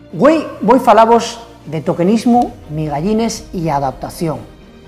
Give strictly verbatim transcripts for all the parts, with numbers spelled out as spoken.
Hoy voy a falavos de tokenismo, migallines y adaptación.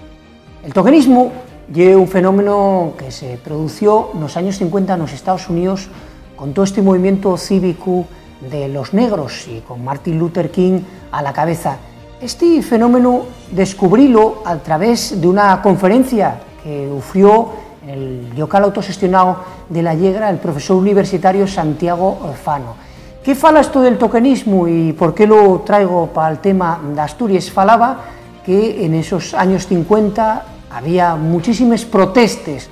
El tokenismo es un fenómeno que se produjo en los años cincuenta en los Estados Unidos con todo este movimiento cívico de los negros y con Martin Luther King a la cabeza. Este fenómeno descubrílo a través de una conferencia que ofreció en el local autogestionado de La Llegra el profesor universitario Santiago Fano. ¿Qué fala esto del tokenismo y por qué lo traigo para el tema de Asturias? Falaba que en esos años cincuenta había muchísimas protestas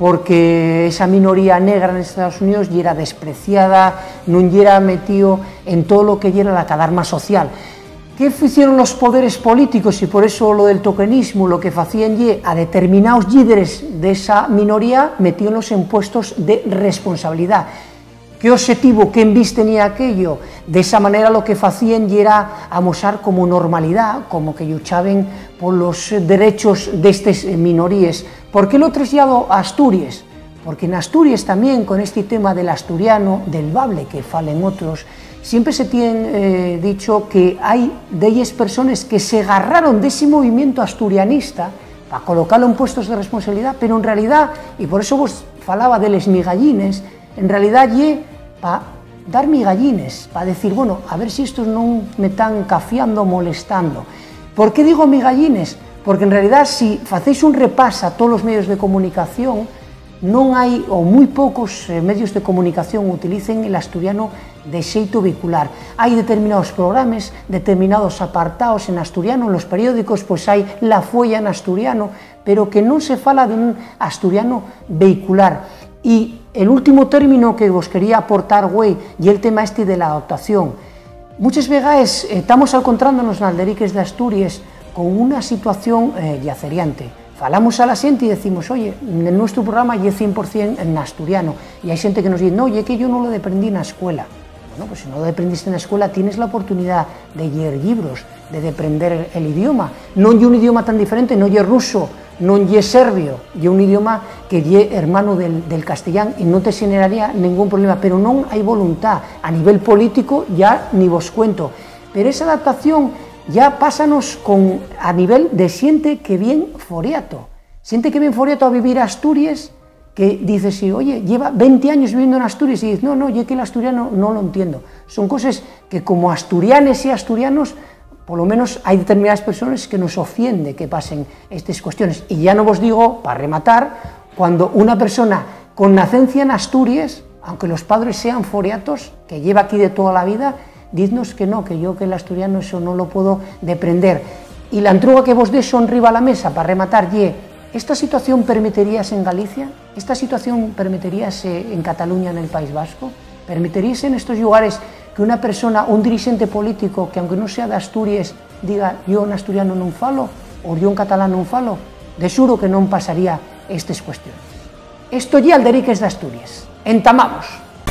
porque esa minoría negra en Estados Unidos ya era despreciada, no era metido en todo lo que era la cadarma social. ¿Qué hicieron los poderes políticos? Y por eso lo del tokenismo, lo que hacían a determinados líderes de esa minoría metíanlos en puestos de responsabilidad. ¿Qué objetivo, qué envís tenía aquello? De esa manera lo que hacían era amosar como normalidad, como que luchaban por los derechos de estas minorías. ¿Por qué lo traslado a Asturias? Porque en Asturias también, con este tema del asturiano, del bable que falen otros, siempre se tiene eh, dicho que hay de ellas personas que se agarraron de ese movimiento asturianista para colocarlo en puestos de responsabilidad, pero en realidad, y por eso vos falaba de les migallines, en realidad ye para dar migallines, para decir, bueno, a ver si estos no me están cafiando, molestando. ¿Por qué digo migallines? Porque en realidad si hacéis un repaso a todos los medios de comunicación, no hay, o muy pocos eh, medios de comunicación utilicen el asturiano de xeito vehicular. Hay determinados programas, determinados apartados en asturiano, en los periódicos pues hay la folla en asturiano, pero que no se fala de un asturiano vehicular. Y el último término que os quería aportar, güey, y el tema este de la adaptación. Muchas veces eh, estamos encontrándonos en Alderiques de Asturias con una situación eh, yaceriante. Falamos a la gente y decimos, oye, en nuestro programa ya es cien por cien en asturiano. Y hay gente que nos dice, no, oye, que yo no lo aprendí en la escuela. Bueno, pues si no lo aprendiste en la escuela, tienes la oportunidad de leer libros, de aprender el idioma. No es un idioma tan diferente, no es ruso, no es serbio, es un idioma que es hermano del, del castellano y no te generaría ningún problema, pero no hay voluntad. A nivel político ya ni vos cuento. Pero esa adaptación ya pásanos con, a nivel de siente que bien foriato. Siente que bien foriato a vivir a Asturias, que dice, sí, oye, lleva veinte años viviendo en Asturias y dice, no, no, yo que el asturiano no lo entiendo. Son cosas que como asturianes y asturianos, por lo menos hay determinadas personas que nos ofende que pasen estas cuestiones. Y ya no vos digo, para rematar, cuando una persona con nacencia en Asturias, aunque los padres sean foriatos, que lleva aquí de toda la vida, diznos que no, que yo que el asturiano eso no lo puedo deprender. Y la entruga que vos des son riba a la mesa, para rematar, ye, ¿esta situación permitiríase en Galicia? ¿Esta situación permitiríase en Cataluña, en el País Vasco? ¿Permitiríase en estos lugares que una persona, un dirigente político, que aunque no sea de Asturias, diga yo en asturiano non falo, o yo en catalán non falo? De xuro que non pasaría estas cuestiones. Esto ya Alderiques de Asturias. Entamamos.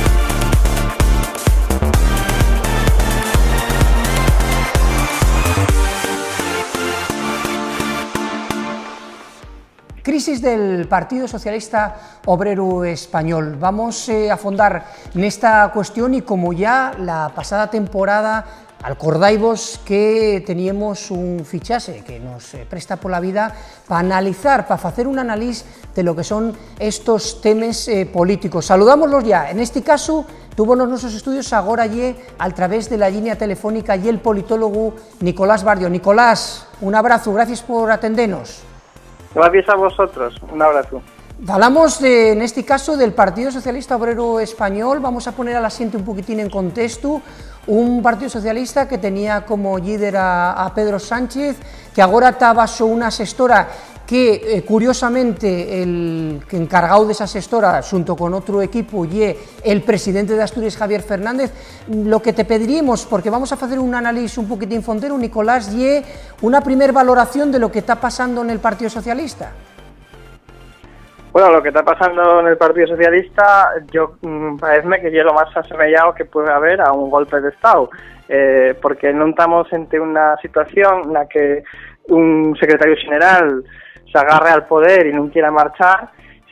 Crisis del Partido Socialista Obrero Español. Vamos eh, a fondar nesta cuestión y como ya la pasada temporada acordaivos que teníamos un fichaje que nos eh, presta por la vida para analizar, para hacer un análisis de lo que son estos temas eh, políticos. Saludámoslos ya, en este caso tuvo en nuestros estudios agora ye a través de la línea telefónica y el politólogo Nicolás Barrio. Nicolás, un abrazo, gracias por atendernos. Gracias a vosotros, un abrazo. Hablamos de, en este caso del Partido Socialista Obrero Español, vamos a poner a la gente un poquitín en contexto, un Partido Socialista que tenía como líder a, a Pedro Sánchez, que ahora está bajo una asesora que, eh, curiosamente, el que encargado de esa asesora, junto con otro equipo, y el presidente de Asturias, Javier Fernández. Lo que te pediríamos, porque vamos a hacer un análisis un poquitín fontero, Nicolás, y una primera valoración de lo que está pasando en el Partido Socialista. Bueno, lo que está pasando en el Partido Socialista, yo mmm, parece que es lo más asemejado que puede haber a un golpe de Estado, eh, porque no estamos ante una situación en la que un secretario general se agarre al poder y no quiera marchar,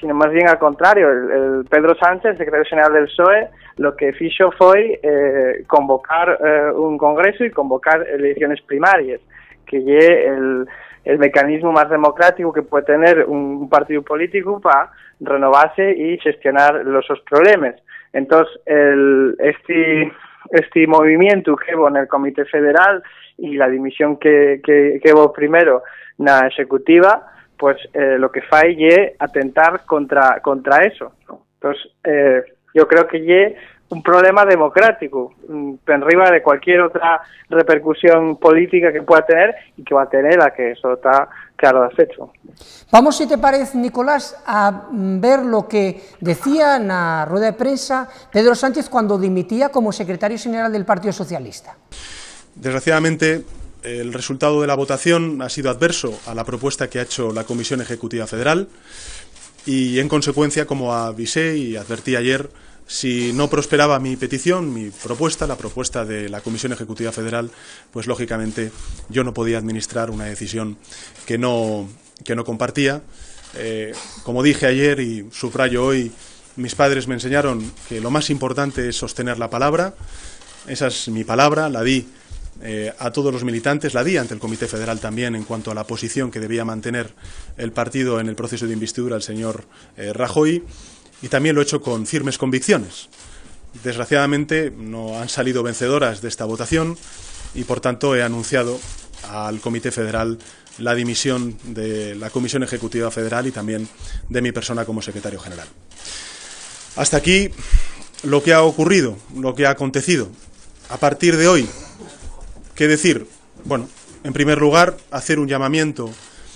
sino más bien al contrario. El, el Pedro Sánchez, secretario general del P S O E, lo que fixo foi eh, convocar eh, un congreso y convocar elecciones primarias, que lle el, el mecanismo más democrático que puede tener un partido político para renovarse y gestionar los sus problemas. Entonces, el, este, este movimiento que hubo en el Comité Federal y la dimisión que, que, que hubo primero en la ejecutiva, pues eh, lo que fai lle atentar contra contra eso, ¿no? Entonces, eh, yo creo que lle un problema democrático, por arriba de cualquier otra repercusión política que pueda tener y que va a tener, a que eso está claro de hecho. Vamos, si te parece, Nicolás, a ver lo que decía en la rueda de prensa Pedro Sánchez cuando dimitía como secretario general del Partido Socialista. Desgraciadamente, el resultado de la votación ha sido adverso a la propuesta que ha hecho la Comisión Ejecutiva Federal y, en consecuencia, como avisé y advertí ayer, si no prosperaba mi petición, mi propuesta, la propuesta de la Comisión Ejecutiva Federal, pues lógicamente yo no podía administrar una decisión que no, que no compartía. Eh, como dije ayer y subrayo hoy, mis padres me enseñaron que lo más importante es sostener la palabra. Esa es mi palabra, la di eh, a todos los militantes, la di ante el Comité Federal también en cuanto a la posición que debía mantener el partido en el proceso de investidura del señor eh, Rajoy. Y también lo he hecho con firmes convicciones. Desgraciadamente no han salido vencedoras de esta votación y, por tanto, he anunciado al Comité Federal la dimisión de la Comisión Ejecutiva Federal y también de mi persona como secretario general. Hasta aquí lo que ha ocurrido, lo que ha acontecido. A partir de hoy, ¿qué decir? Bueno, en primer lugar, hacer un llamamiento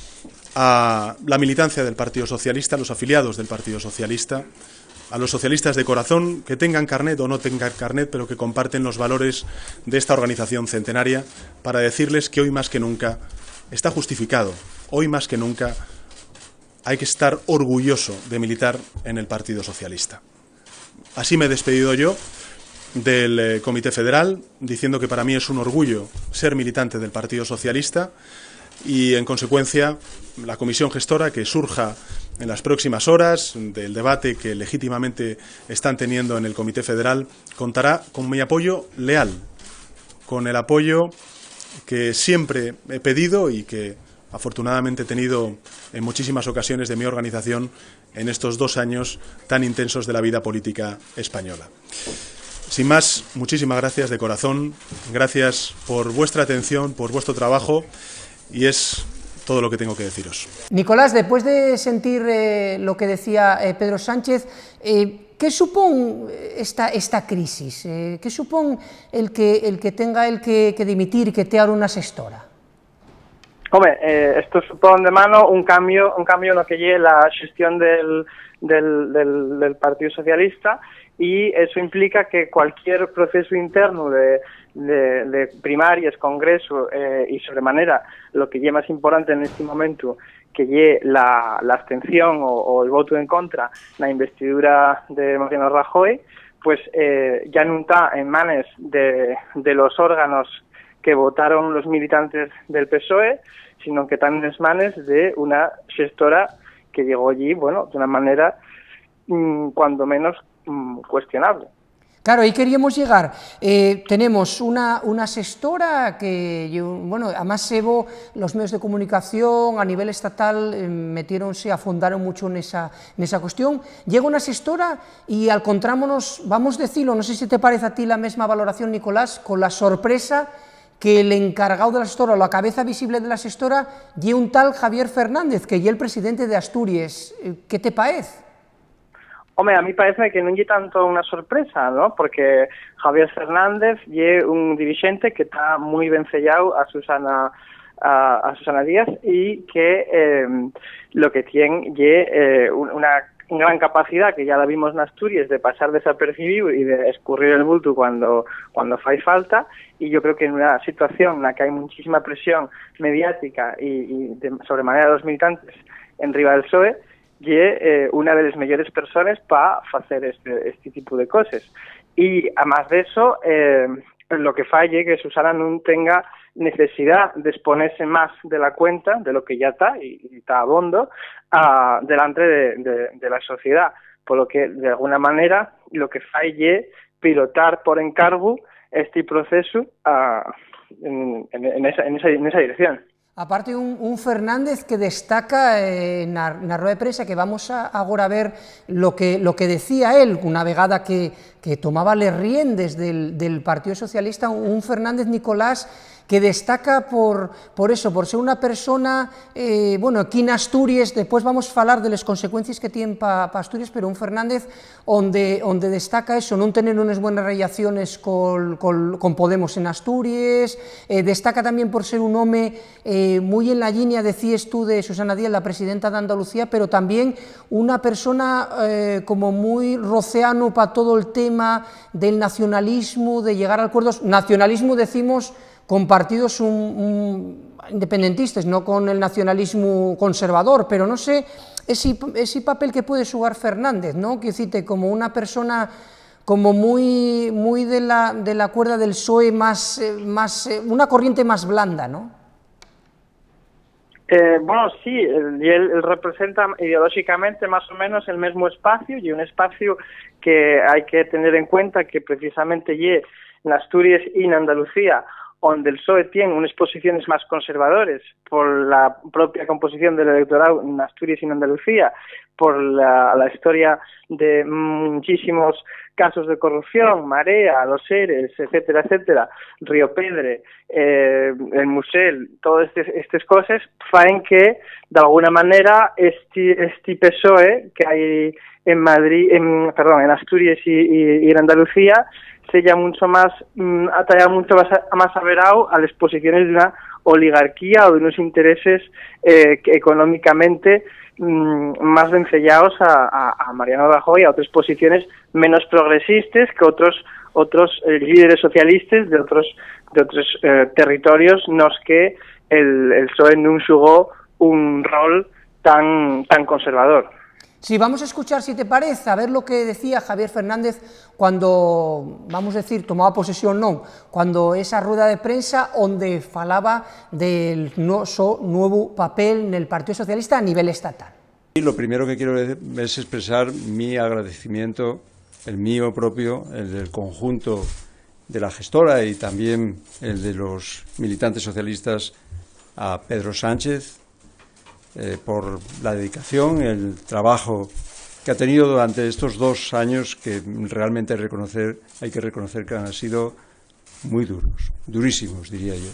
a la militancia del Partido Socialista, a los afiliados del Partido Socialista, a los socialistas de corazón, que tengan carnet o no tengan carnet, pero que comparten los valores de esta organización centenaria, para decirles que hoy más que nunca está justificado, hoy más que nunca hay que estar orgulloso de militar en el Partido Socialista. Así me he despedido yo del eh, Comité Federal, diciendo que para mí es un orgullo ser militante del Partido Socialista y, en consecuencia, la comisión gestora que surja en las próximas horas del debate que legítimamente están teniendo en el Comité Federal contará con mi apoyo leal, con el apoyo que siempre he pedido y que afortunadamente he tenido en muchísimas ocasiones de mi organización en estos dos años tan intensos de la vida política española. Sin más, muchísimas gracias de corazón, gracias por vuestra atención, por vuestro trabajo, y es todo lo que tengo que deciros. Nicolás, después de sentir eh, lo que decía eh, Pedro Sánchez, eh, ¿qué supón esta, esta crisis? Eh, ¿Qué supón el que, el que tenga el que, que dimitir, que te haga una sextora? Hombre, eh, esto supone de mano un cambio, un cambio en lo que lleve la gestión del, del, del, del Partido Socialista, y eso implica que cualquier proceso interno de, de, de primarias, congreso eh, y sobremanera lo que lleve más importante en este momento, que lleve la, la abstención o, o el voto en contra la investidura de Mariano Rajoy, pues eh, ya no está en manos de, de los órganos que votaron los militantes del P S O E, sino que están en las manos de una gestora que llegó allí, bueno, de una manera mmm, cuando menos mmm, cuestionable. Claro, ahí queríamos llegar. Eh, tenemos una, una gestora que, yo, bueno, además Evo, los medios de comunicación a nivel estatal eh, metiéronse, afondaron mucho en esa, en esa cuestión. Llega una gestora y encontrámonos, vamos a decirlo, no sé si te parece a ti la misma valoración, Nicolás, con la sorpresa que el encargado de la gestora, o la cabeza visible de la gestora, y un tal Javier Fernández, que es el presidente de Asturias. ¿Qué te parece? Hombre, a mí parece que no es tanto una sorpresa, ¿no? Porque Javier Fernández es un dirigente que está muy vencellado a Susana a, a Susana Díaz y que eh, lo que tiene es eh, una gran capacidad, que ya la vimos en Asturias, de pasar desapercibido y de escurrir el bulto cuando cuando fai falta, y yo creo que en una situación en la que hay muchísima presión mediática y, y de sobremanera de los militantes en riba del P S O E, y eh, una de las mejores personas para hacer este, este tipo de cosas. Y además de eso, eh, lo que falle que Susana non tenga necesidad de exponerse más de la cuenta, de lo que ya está, y, y está abondo, a, delante de, de, de la sociedad. Por lo que, de alguna manera, lo que falle pilotar por encargo este proceso a, en, en, en, esa, en, esa, en esa dirección. Aparte, un, un Fernández que destaca eh, na, na rueda de prensa, que vamos a, agora a ver lo que, lo que decía él, unha vegada que, que tomaba les riendes del, del Partido Socialista, un Fernández Nicolás que destaca por, por eso, por ser unha persona, eh, bueno, aquí en Asturias, despois vamos a falar de las consecuencias que tienen para pa Asturias, pero un Fernández onde, onde destaca eso, non tener unas buenas relaciones col, col, con Podemos en Asturias, eh, destaca también por ser un home eh, muy en la línea, decías tú, de Susana Díaz, la presidenta de Andalucía, pero también una persona eh, como muy roceano para todo el tema del nacionalismo, de llegar a acuerdos. Nacionalismo decimos con partidos un, un, independentistas, no con el nacionalismo conservador, pero no sé ese, ese papel que puede jugar Fernández, ¿no? Que cite como una persona como muy, muy de, la, de la cuerda del P S O E, más, más, una corriente más blanda, ¿no? Eh, bueno, sí, él, él representa ideológicamente más o menos el mismo espacio, y un espacio que hay que tener en cuenta que precisamente en Asturias y en Andalucía, donde el P S O E tiene unas posiciones más conservadoras por la propia composición del electorado en Asturias y en Andalucía, por la, la historia de muchísimos casos de corrupción, Marea, los ERES, etcétera, etcétera, Río Pedre, eh, el Musel, todas estas cosas, faen que, de alguna manera, este, este P S O E que hay en Madrid, en, perdón, en Asturias y, y, y en Andalucía, sella mucho más, mmm, atalla mucho más, más averado a las posiciones de una oligarquía o de unos intereses eh, que económicamente mmm, más vencellados a, a, a Mariano Rajoy y a otras posiciones menos progresistas que otros otros eh, líderes socialistas de otros de otros eh, territorios nos que el, el P S O E non xugó un rol tan tan conservador. Sí, vamos a escuchar, si te parece, a ver lo que decía Javier Fernández cuando, vamos a decir, tomaba posesión, non, cuando esa rueda de prensa onde falaba del noso nuevo papel en el Partido Socialista a nivel estatal. Y lo primero que quiero es expresar mi agradecimiento, el mío propio, el del conjunto de la gestora y también el de los militantes socialistas, a Pedro Sánchez, Eh, por la dedicación, el trabajo que ha tenido durante estos dos años que realmente hay, reconocer, hay que reconocer que han sido muy duros, durísimos, diría yo.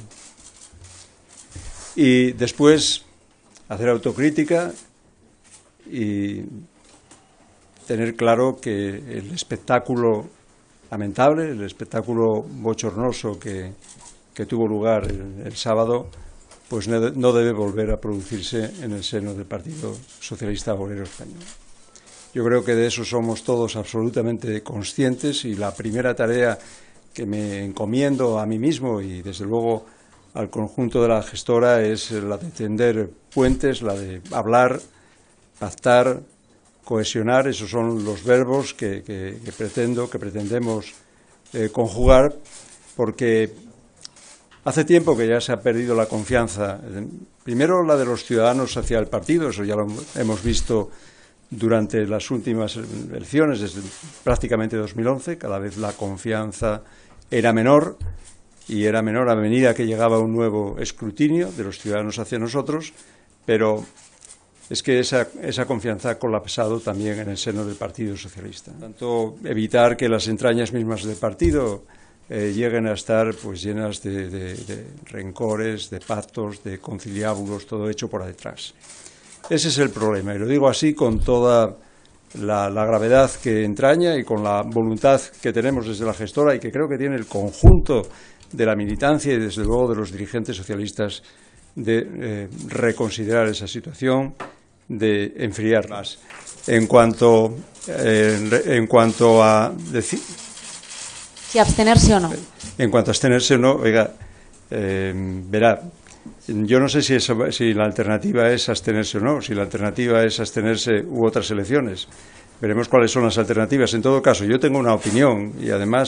Y después hacer autocrítica y tener claro que el espectáculo lamentable, el espectáculo bochornoso que, que tuvo lugar el, el sábado, pues no debe volver a producirse en el seno del Partido Socialista Obrero Español. Yo creo que de eso somos todos absolutamente conscientes y la primera tarea que me encomiendo a mí mismo y desde luego al conjunto de la gestora es la de tender puentes, la de hablar, pactar, cohesionar. Esos son los verbos que, que, que pretendo, que pretendemos eh, conjugar, porque hace tiempo que ya se ha perdido la confianza, primero la de los ciudadanos hacia el partido, eso ya lo hemos visto durante las últimas elecciones, desde prácticamente dos mil once, cada vez la confianza era menor, y era menor a medida que llegaba un nuevo escrutinio de los ciudadanos hacia nosotros, pero es que esa, esa confianza ha colapsado también en el seno del Partido Socialista. Por tanto, evitar que las entrañas mismas del partido Eh, lleguen a estar pues llenas de, de, de rencores, de pactos, de conciliábulos, todo hecho por detrás. Ese es el problema, y lo digo así con toda la, la gravedad que entraña y con la voluntad que tenemos desde la gestora y que creo que tiene el conjunto de la militancia y desde luego de los dirigentes socialistas de eh, reconsiderar esa situación, de enfriar más. En cuanto, eh, en cuanto a decir... Si abstenerse o no. En cuanto a abstenerse o no, oiga, eh, verá, yo no sé si, eso, si la alternativa es abstenerse o no, si la alternativa es abstenerse u otras elecciones. Veremos cuáles son las alternativas. En todo caso, yo tengo una opinión y además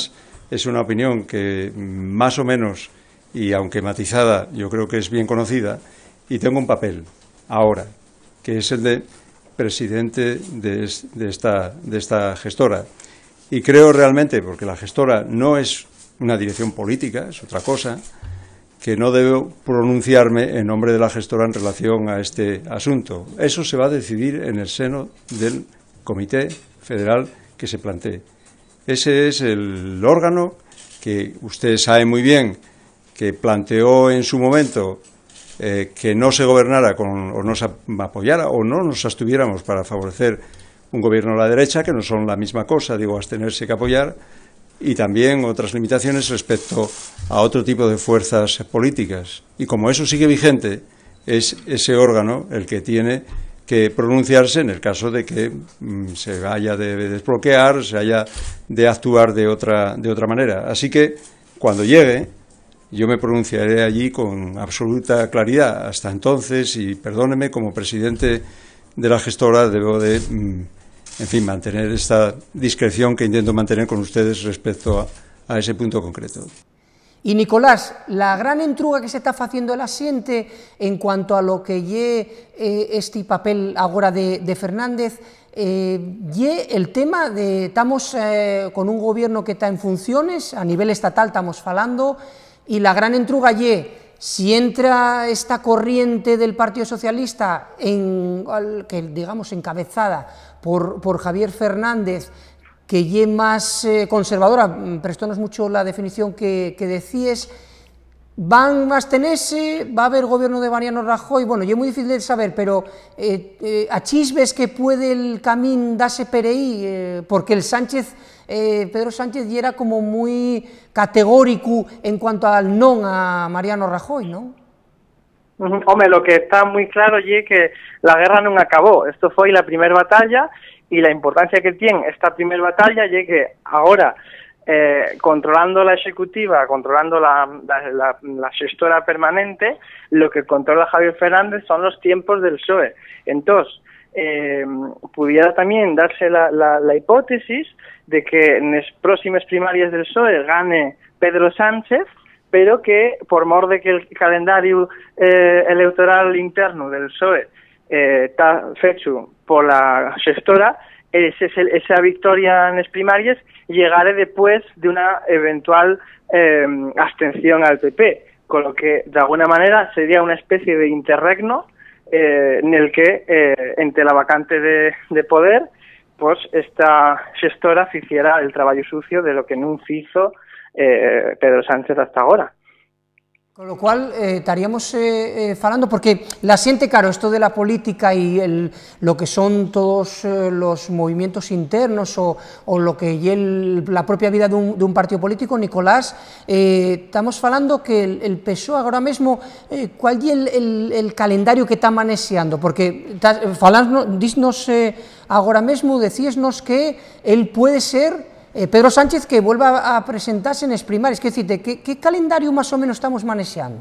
es una opinión que más o menos, y aunque matizada, yo creo que es bien conocida, y tengo un papel ahora, que es el de presidente de, de, esta, de esta gestora. Y creo realmente, porque la gestora no es una dirección política, es otra cosa, que no debo pronunciarme en nombre de la gestora en relación a este asunto. Eso se va a decidir en el seno del Comité Federal que se plantee. Ese es el órgano que usted sabe muy bien que planteó en su momento eh, que no se gobernara con, o no se apoyara o no nos abstuviéramos para favorecer un gobierno a la derecha, que no son la misma cosa, digo, abstenerse que apoyar, y también otras limitaciones respecto a otro tipo de fuerzas políticas. Y como eso sigue vigente, es ese órgano el que tiene que pronunciarse en el caso de que mm, se haya de desbloquear, se haya de actuar de otra, de otra manera. Así que, cuando llegue, yo me pronunciaré allí con absoluta claridad. Hasta entonces, y perdóneme, como presidente de la gestora, debo de, mm, en fin, mantener esta discreción que intento mantener con ustedes respecto a, a ese punto concreto. Y Nicolás, la gran entruga que se está haciendo el asiente en cuanto a lo que lle eh, este papel agora de, de Fernández, eh, lle el tema de, estamos eh, con un gobierno que está en funciones, a nivel estatal estamos falando, y la gran entruga lle, si entra esta corriente del Partido Socialista, en, que digamos encabezada por, por Javier Fernández, que lle más eh, conservadora, prestónos mucho la definición que, que decíes, van a abstenerse, va a haber gobierno de Mariano Rajoy, bueno, lle muy difícil de saber, pero eh, eh, a chisves que puede el camín darse per aí, eh, porque el Sánchez, eh, Pedro Sánchez lle era como muy categórico en cuanto al non a Mariano Rajoy, ¿no? Uh-huh. Home, lo que está muy claro lle que la guerra non acabó, esto foi la primera batalla, y la importancia que tiene esta primera batalla es que ahora, eh, controlando la ejecutiva, controlando la, la, la, la gestora permanente, lo que controla Javier Fernández son los tiempos del P S O E. Entonces, eh, pudiera también darse la, la, la hipótesis de que en las próximas primarias del P S O E gane Pedro Sánchez, pero que por mor de que el calendario eh, electoral interno del P S O E está eh, fecho por la gestora, ese, esa victoria en las primarias llegará después de una eventual eh, abstención al P P, con lo que de alguna manera sería una especie de interregno eh, en el que eh, entre la vacante de, de poder, pues esta gestora hiciera el trabajo sucio de lo que no hizo eh, Pedro Sánchez hasta ahora. Con lo cual, eh, estaríamos eh, eh, falando, porque la siente, claro, esto de la política y el, lo que son todos eh, los movimientos internos o, o lo que y el, la propia vida de un, de un partido político, Nicolás, eh, estamos falando que el, el P S O E ahora mismo, eh, ¿cuál es el, el, el calendario que está manejando? Porque falando, dísnos eh, ahora mismo, decísnos que él puede ser Eh, Pedro Sánchez que vuelva a presentarse en las primarias. ¿Qué, decirte, ¿qué, ¿Qué calendario más o menos estamos manejando?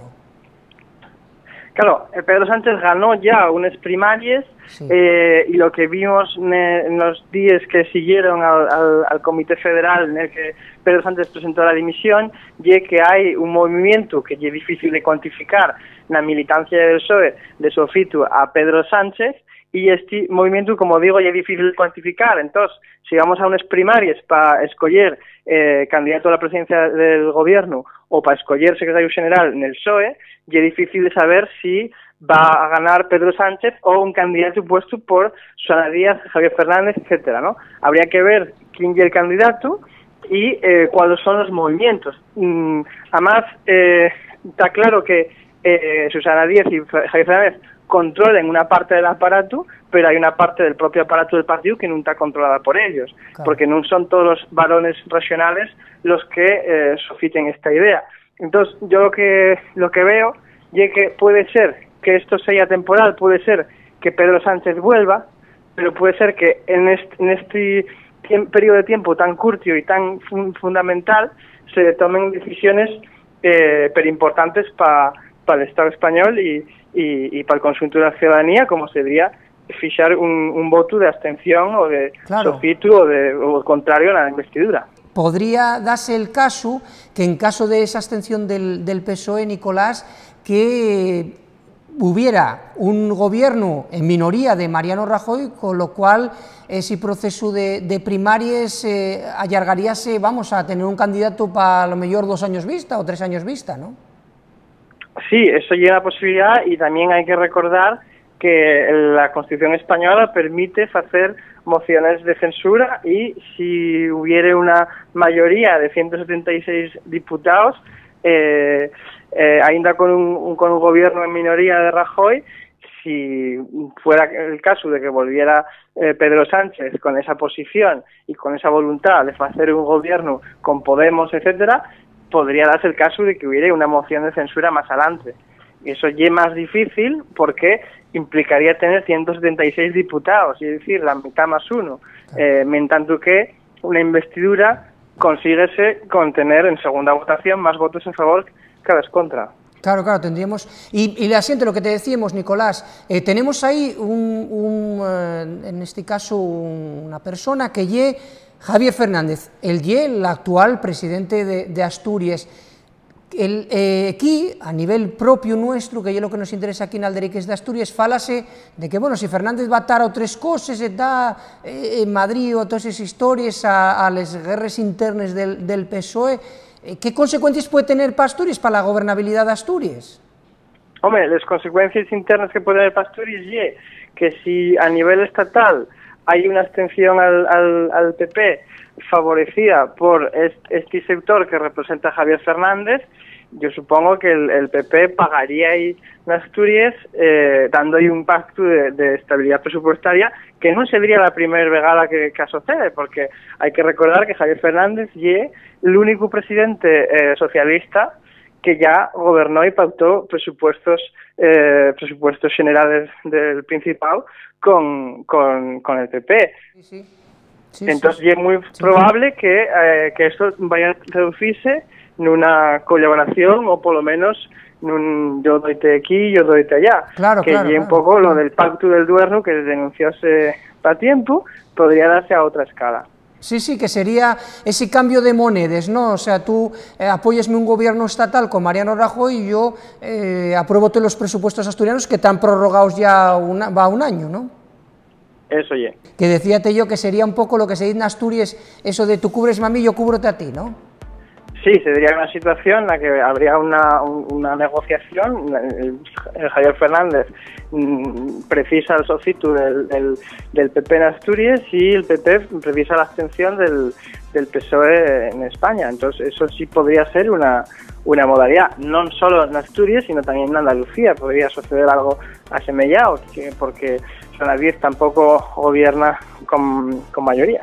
Claro, Pedro Sánchez ganó ya unas primarias, sí. eh, y lo que vimos en los días que siguieron al, al, al Comité Federal en el que Pedro Sánchez presentó la dimisión, y que hay un movimiento que es difícil de cuantificar, la militancia del P S O E de sofito a Pedro Sánchez, y este movimiento, como digo, ya es difícil de cuantificar. Entonces, si vamos a unas primarias para escoger eh, candidato a la presidencia del gobierno o para escoger secretario general en el P S O E, ya es difícil de saber si va a ganar Pedro Sánchez o un candidato puesto por Susana Díaz, Javier Fernández, etcétera, ¿no? Habría que ver quién es el candidato y eh, cuáles son los movimientos. Mm, además, eh, está claro que eh, Susana Díaz y Javier Fernández controlen una parte del aparato, pero hay una parte del propio aparato del partido que no está controlada por ellos, claro, porque no son todos los varones regionales los que eh, sofiten esta idea. Entonces, yo lo que lo que veo es que puede ser que esto sea temporal, puede ser que Pedro Sánchez vuelva, pero puede ser que en este, en este periodo de tiempo tan curto y tan fun fundamental se tomen decisiones eh, pero importantes para pa el Estado español y y, y para el conjunto de la ciudadanía, como sería fijar un, un voto de abstención o de claro. sofito o de o contrario a la investidura. podría darse el caso que en caso de esa abstención del, del P S O E, Nicolás, que hubiera un gobierno en minoría de Mariano Rajoy, con lo cual ese proceso de, de primarias eh, allargaríase, vamos, a tener un candidato para a lo mejor dos años vista o tres años vista, ¿no? Sí, eso lleva posibilidad, y también hay que recordar que la Constitución española permite hacer mociones de censura, y si hubiera una mayoría de ciento setenta y seis diputados, eh, eh, ainda con un, con un gobierno en minoría de Rajoy, si fuera el caso de que volviera eh, Pedro Sánchez con esa posición y con esa voluntad de hacer un gobierno con Podemos, etcétera, podría darse el caso de que hubiera una moción de censura más adelante. Y eso ya es más difícil porque implicaría tener ciento setenta y seis diputados, es decir, la mitad más uno, eh, en tanto que una investidura consíguese con tener en segunda votación más votos a favor que a las contra. Claro, claro, tendríamos... Y, y le asiento lo que te decíamos, Nicolás, eh, tenemos ahí, un, un eh, en este caso, un, una persona que ye Javier Fernández, el ye, el actual presidente de, de Asturias. El, eh, aquí, a nivel propio nuestro, que es lo que nos interesa aquí en Alderiques de Asturias, fálase de que, bueno, si Fernández va a atar a otras cosas, está eh, en Madrid o todas esas historias a, a las guerras internas del, del P S O E, eh, ¿qué consecuencias puede tener para Asturias, para la gobernabilidad de Asturias? Hombre, las consecuencias internas que puede haber para Asturias es que si a nivel estatal hay una abstención al, al, al P P favorecida por este, este sector que representa a Javier Fernández, yo supongo que el, el P P pagaría ahí en Asturias eh, dando ahí un pacto de, de estabilidad presupuestaria que no sería la primera vegada que, que sucede, porque hay que recordar que Javier Fernández es el único presidente eh, socialista que ya gobernó y pautó presupuestos eh, presupuestos generales del Principado con, con, con el P P. Sí, sí. Sí, Entonces sí, sí. es muy sí, probable sí. que, eh, que esto vaya a traducirse en una colaboración, o por lo menos en un yo doyte aquí, yo doyte allá. Claro, que claro, y un claro. poco lo del pacto del Duerno, que denunció hace para tiempo, podría darse a otra escala. Sí, sí, que sería ese cambio de monedas, ¿no? O sea, tú eh, apóyasme un gobierno estatal con Mariano Rajoy y yo eh, apruebo todos los presupuestos asturianos que están prorrogados ya una, va un año, ¿no? Eso ya. Que decíate yo que sería un poco lo que se dice en Asturias, eso de tú cubres a mí, yo cubrote a ti, ¿no? Sí, sería una situación en la que habría una, una negociación. El, el Javier Fernández mmm, precisa el socito del, del, del P P en Asturias, y el P P precisa la abstención del, del P S O E en España. Entonces eso sí podría ser una, una modalidad, no solo en Asturias, sino también en Andalucía. Podría suceder algo asemejado, porque Sanadíez tampoco gobierna con, con mayoría.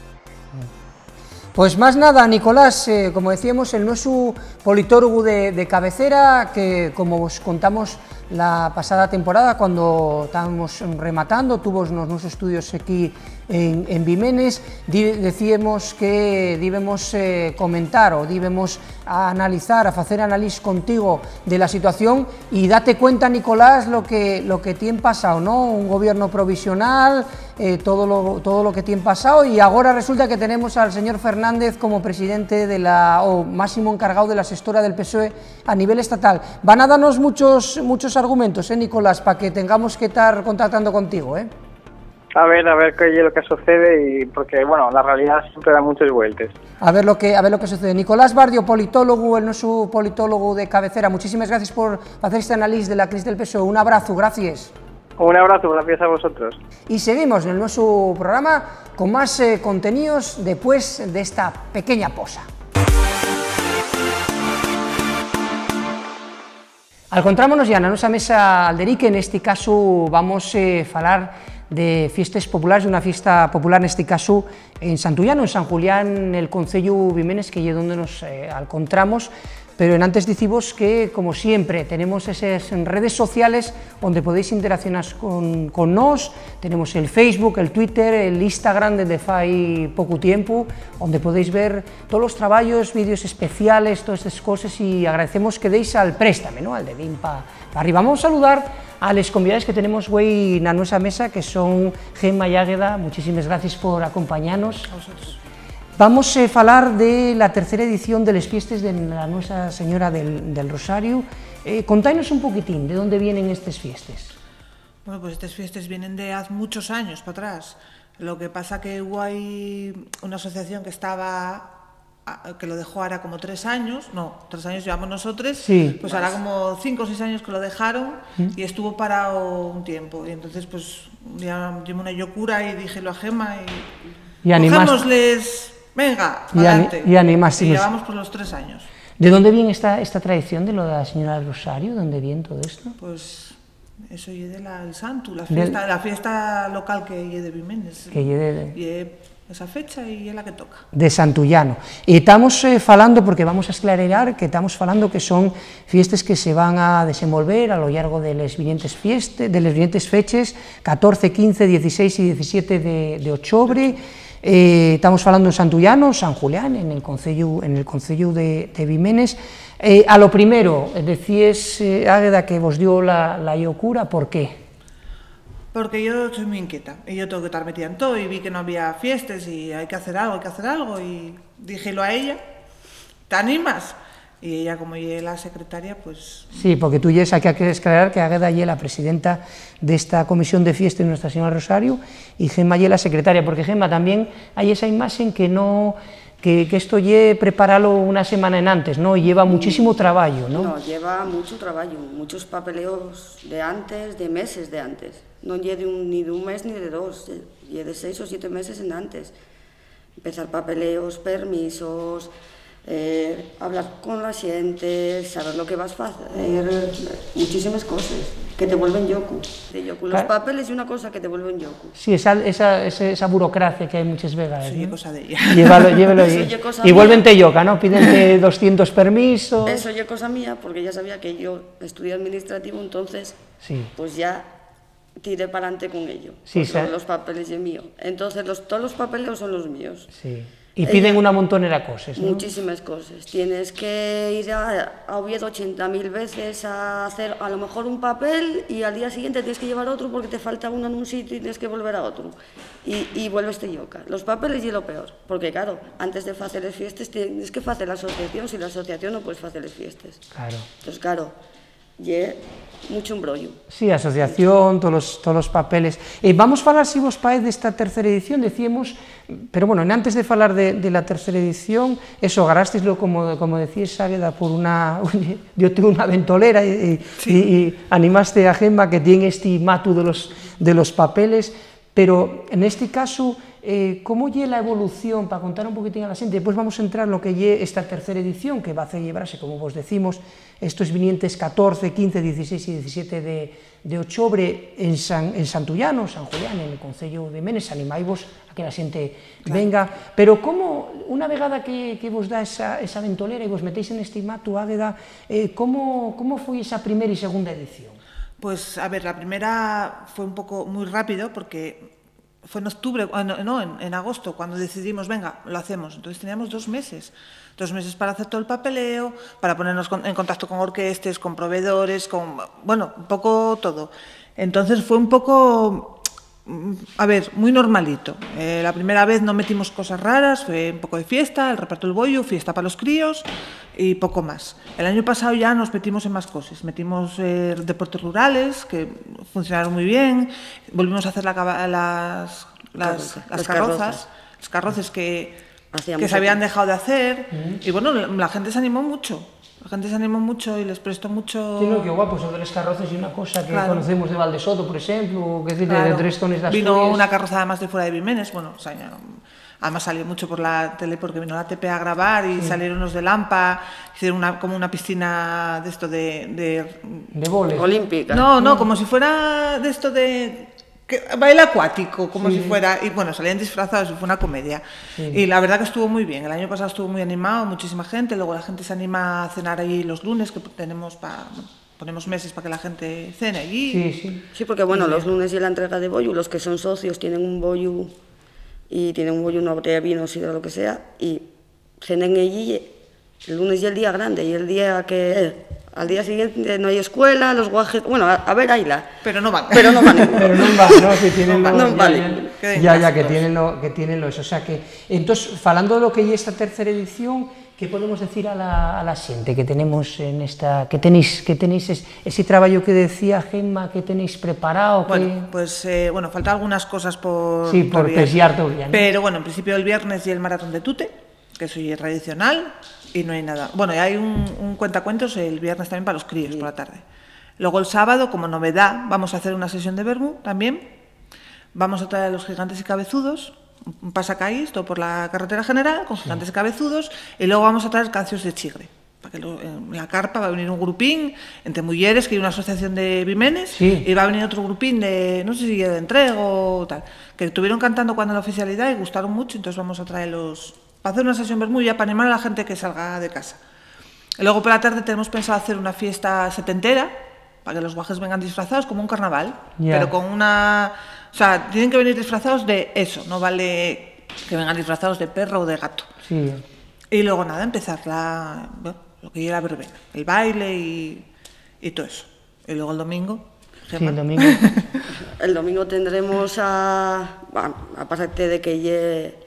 Pues más nada, Nicolás, eh, como decíamos, el nuestro politólogo de, de cabecera, que como os contamos la pasada temporada, cuando estábamos rematando, tuvo unos estudios aquí en, en Vimenes, di, decíamos que debemos eh, comentar o debemos analizar, a hacer análisis contigo de la situación, y date cuenta, Nicolás, lo que, lo que tiene pasado, ¿no? Un gobierno provisional, eh, todo, lo, todo lo que tiene pasado, y ahora resulta que tenemos al señor Fernández como presidente de la, o máximo encargado de la gestora del P S O E a nivel estatal. Van a darnos muchos, muchos argumentos, ¿eh, Nicolás, para que tengamos que estar contactando contigo, ¿eh? A ver, a ver qué es lo que sucede, y porque, bueno, la realidad siempre da muchas vueltas. A ver lo que, a ver lo que sucede. Nicolás Bardio, politólogo, el nuestro politólogo de cabecera, muchísimas gracias por hacer este análisis de la crisis del P S O E. Un abrazo, gracias. Un abrazo, gracias a vosotros. Y seguimos en el nuestro programa con más eh, contenidos después de esta pequeña pausa. Encontrámonos ya na nosa mesa alderique, neste caso vamos a eh, falar de fiestas populares, de una fiesta popular neste caso en Santullano, en San Julián, el concello Vimenes, que é onde nos eh, encontramos. Pero en antes dicimos que, como siempre, tenemos esas redes sociales donde podéis interaccionar con, con nos. Tenemos el Facebook, el Twitter, el Instagram desde fai poco tiempo, donde podéis ver todos los trabajos, vídeos especiales, todas estas cosas, y agradecemos que deis al préstame, ¿no? Al de Limpa para arriba. Vamos a saludar a los convidados que tenemos hoy en nuestra mesa, que son Gemma y Águeda. Muchísimas gracias por acompañarnos. Vamos a falar de la tercera edición de las fiestas de la Nuestra Señora del, del Rosario. Eh, contáis un poquitín de dónde vienen estas fiestas. Bueno, pues estas fiestas vienen de hace muchos años para atrás. Lo que pasa que hubo ahí una asociación que estaba, que lo dejó ahora como tres años, no, tres años llevamos nosotros, sí. Pues ahora como cinco o seis años que lo dejaron ¿Mm? Y estuvo parado un tiempo. Y entonces pues ya llevo una locura y dije lo a Gemma y, y cogémosles, venga, y adelante. Y, animás, y llevamos por los tres años. ¿De dónde viene esta, esta tradición de lo de la Señora del Rosario? ¿Dónde viene todo esto? Pues eso es de la, el Santo, la fiesta, del... la fiesta local que es de Vimenes. Que de... Y esa fecha y es la que toca. De Santullano. E estamos eh, falando, porque vamos a esclarecer, que estamos falando que son fiestas que se van a desenvolver a lo largo de las vinientes fiestas, de las vinientes fechas, catorce, quince, dieciséis y diecisiete de, de octubre. Eh, estamos falando en Santullano, San Julián, en el concello, en el concello de, de Vimenes. Eh, a lo primero, decías, eh, Águeda, que vos dio la, la locura, ¿por qué? Porque yo soy muy inquieta y yo tengo que estar metida en todo y vi que no había fiestas y hay que hacer algo, hay que hacer algo y díjelo a ella, ¿te animas? Y ella, como ella es la secretaria, pues... Sí, porque tú ya hay que esclarecer que Águeda es la presidenta de esta comisión de fiesta de Nuestra Señora Rosario y Gemma es la secretaria, porque Gemma también hay esa imagen que no... Que, que esto lleve prepararlo una semana en antes, ¿no? Y lleva muchísimo trabajo, ¿no? No, lleva mucho trabajo, muchos papeleos de antes, de meses de antes. No lleve un, ni de un mes ni de dos, lleve de seis o siete meses en antes. Empezar papeleos, permisos, eh, hablar con la gente, saber lo que vas a hacer, muchísimas cosas que te vuelven yoku. De yoku. Los claro. papeles y una cosa que te vuelven yoku. Sí, esa, esa, esa, esa burocracia que hay muchas veces. Eso ¿no? es cosa de ella. Llévalo, llévelo y, y vuélvente yoca, ¿no? Pídente doscientos permisos. Eso es cosa mía, porque ya sabía que yo estudié administrativo, entonces sí. pues ya tiré para adelante con ello. Sí, todos los papeles son míos. Entonces los, todos los papeles son los míos. Sí. Y piden una montonera de cosas, ¿no? Muchísimas cosas. Tienes que ir a, a Oviedo ochenta mil veces a hacer a lo mejor un papel y al día siguiente tienes que llevar otro porque te falta uno en un sitio y tienes que volver a otro. Y, y vuelves te yoca. Los papeles y lo peor. Porque claro, antes de hacer las fiestas tienes que hacer la asociación. Si la asociación no puedes hacer las fiestas. Claro. Entonces claro, y mucho embrollo. Sí, asociación, todos los, todos los papeles. Eh, vamos a hablar, si vos paez, de esta tercera edición, decíamos, pero bueno, antes de hablar de, de la tercera edición, eso, agarrasteislo, como, como decías, Águeda, por una, yo tengo una ventolera y, sí. y, y animaste a Gemma que tiene este matu de los, de los papeles, pero en este caso, eh, ¿cómo lle la evolución, para contar un poquitín a la gente? Después vamos a entrar en lo que lle esta tercera edición, que va a celebrarse, como vos decimos, estos vinientes catorce, quince, dieciséis y diecisiete de, de octubre en, San, en Santullano, San Julián, en el concello de Menes, animaivos a que la xente claro. venga, pero como, una vegada que, que vos da esa, esa ventolera e vos metéis en este mato, Águeda, eh, como, como foi esa primeira e segunda edición? Pues, a ver, la primera fue un poco muy rápido porque fue en octubre, no, no en, en agosto, cuando decidimos, venga, lo hacemos. Entonces teníamos dos meses, dos meses para hacer todo el papeleo, para ponernos con, en contacto con orquestas, con proveedores, con, bueno, un poco todo. Entonces fue un poco, a ver, muy normalito. Eh, la primera vez no metimos cosas raras, fue un poco de fiesta, el reparto del bollo, fiesta para los críos y poco más. El año pasado ya nos metimos en más cosas, metimos eh, deportes rurales, que funcionaron muy bien, volvimos a hacer la, las, las, las, las carrozas, las carrozas que, que se habían dejado de hacer, uh-huh. y bueno, la, la gente se animó mucho. La gente se animó mucho y les prestó mucho... Sí, no, qué guapo, eso de los carroces y una cosa que claro. conocemos de Valdesoto, por ejemplo, que decir, claro. de tres tones de Asturias. Vino una carroza además de fuera de Vimenes, bueno, o sea, además salió mucho por la tele porque vino la T P a grabar y sí. salieron los de Lampa, hicieron una, como una piscina de esto de... De, de vole. Olímpica. No, no, como si fuera de esto de... Que, baile acuático, como sí. si fuera, y bueno, salían disfrazados y fue una comedia. Sí. Y la verdad que estuvo muy bien, el año pasado estuvo muy animado, muchísima gente, luego la gente se anima a cenar ahí los lunes, que tenemos para... ponemos meses para que la gente cene allí. Sí, sí. Sí, porque bueno, y los lunes y la entrega de bollo, los que son socios tienen un bollo y tienen un bollo, una botella de vino, sidra, lo que sea, y cenen allí el lunes y el día grande, y el día que Al día siguiente no hay escuela, los guajes... Bueno, a, a ver, hayla. Pero no van. Pero no van. Pero non va, no, que tienen no, lo, non ya, vale. ya, ya, ya, que tienen lo, que tienen lo eso, o sea que, entonces, falando de lo que é esta tercera edición, que podemos decir a la, a la xente que tenemos en esta, que tenéis, que tenéis es, ese traballo que decía Gemma, que tenéis preparado? Que... Bueno, pues, eh, bueno, falta algunas cosas por... Sí, por pesear todavía, ¿no? Pero, bueno, en principio el viernes y el maratón de Tute, que eso ya es tradicional, y no hay nada. Bueno, y hay un, un cuentacuentos el viernes también para los críos, sí, por la tarde. Luego el sábado, como novedad, vamos a hacer una sesión de vermú también. Vamos a traer a los gigantes y cabezudos, un pasacaís, todo por la carretera general, con gigantes sí. y cabezudos, y luego vamos a traer cancios de chigre. Para que lo, en la carpa va a venir un grupín entre mujeres, que hay una asociación de vimenes, sí. y va a venir otro grupín de, no sé si de entrego o tal, que estuvieron cantando cuando la oficialidad y gustaron mucho, entonces vamos a traerlos para hacer una sesión vermú ya para animar a la gente que salga de casa. Y luego por la tarde tenemos pensado hacer una fiesta setentera, para que los guajes vengan disfrazados como un carnaval, yeah. pero con una... O sea, tienen que venir disfrazados de eso, no vale que vengan disfrazados de perro o de gato. Sí. Y luego nada, empezar la, bueno, lo que lleva la verbena, el baile y, y todo eso. Y luego el domingo... Gemma. Sí, el domingo. El domingo tendremos a... Bueno, aparte de que llegue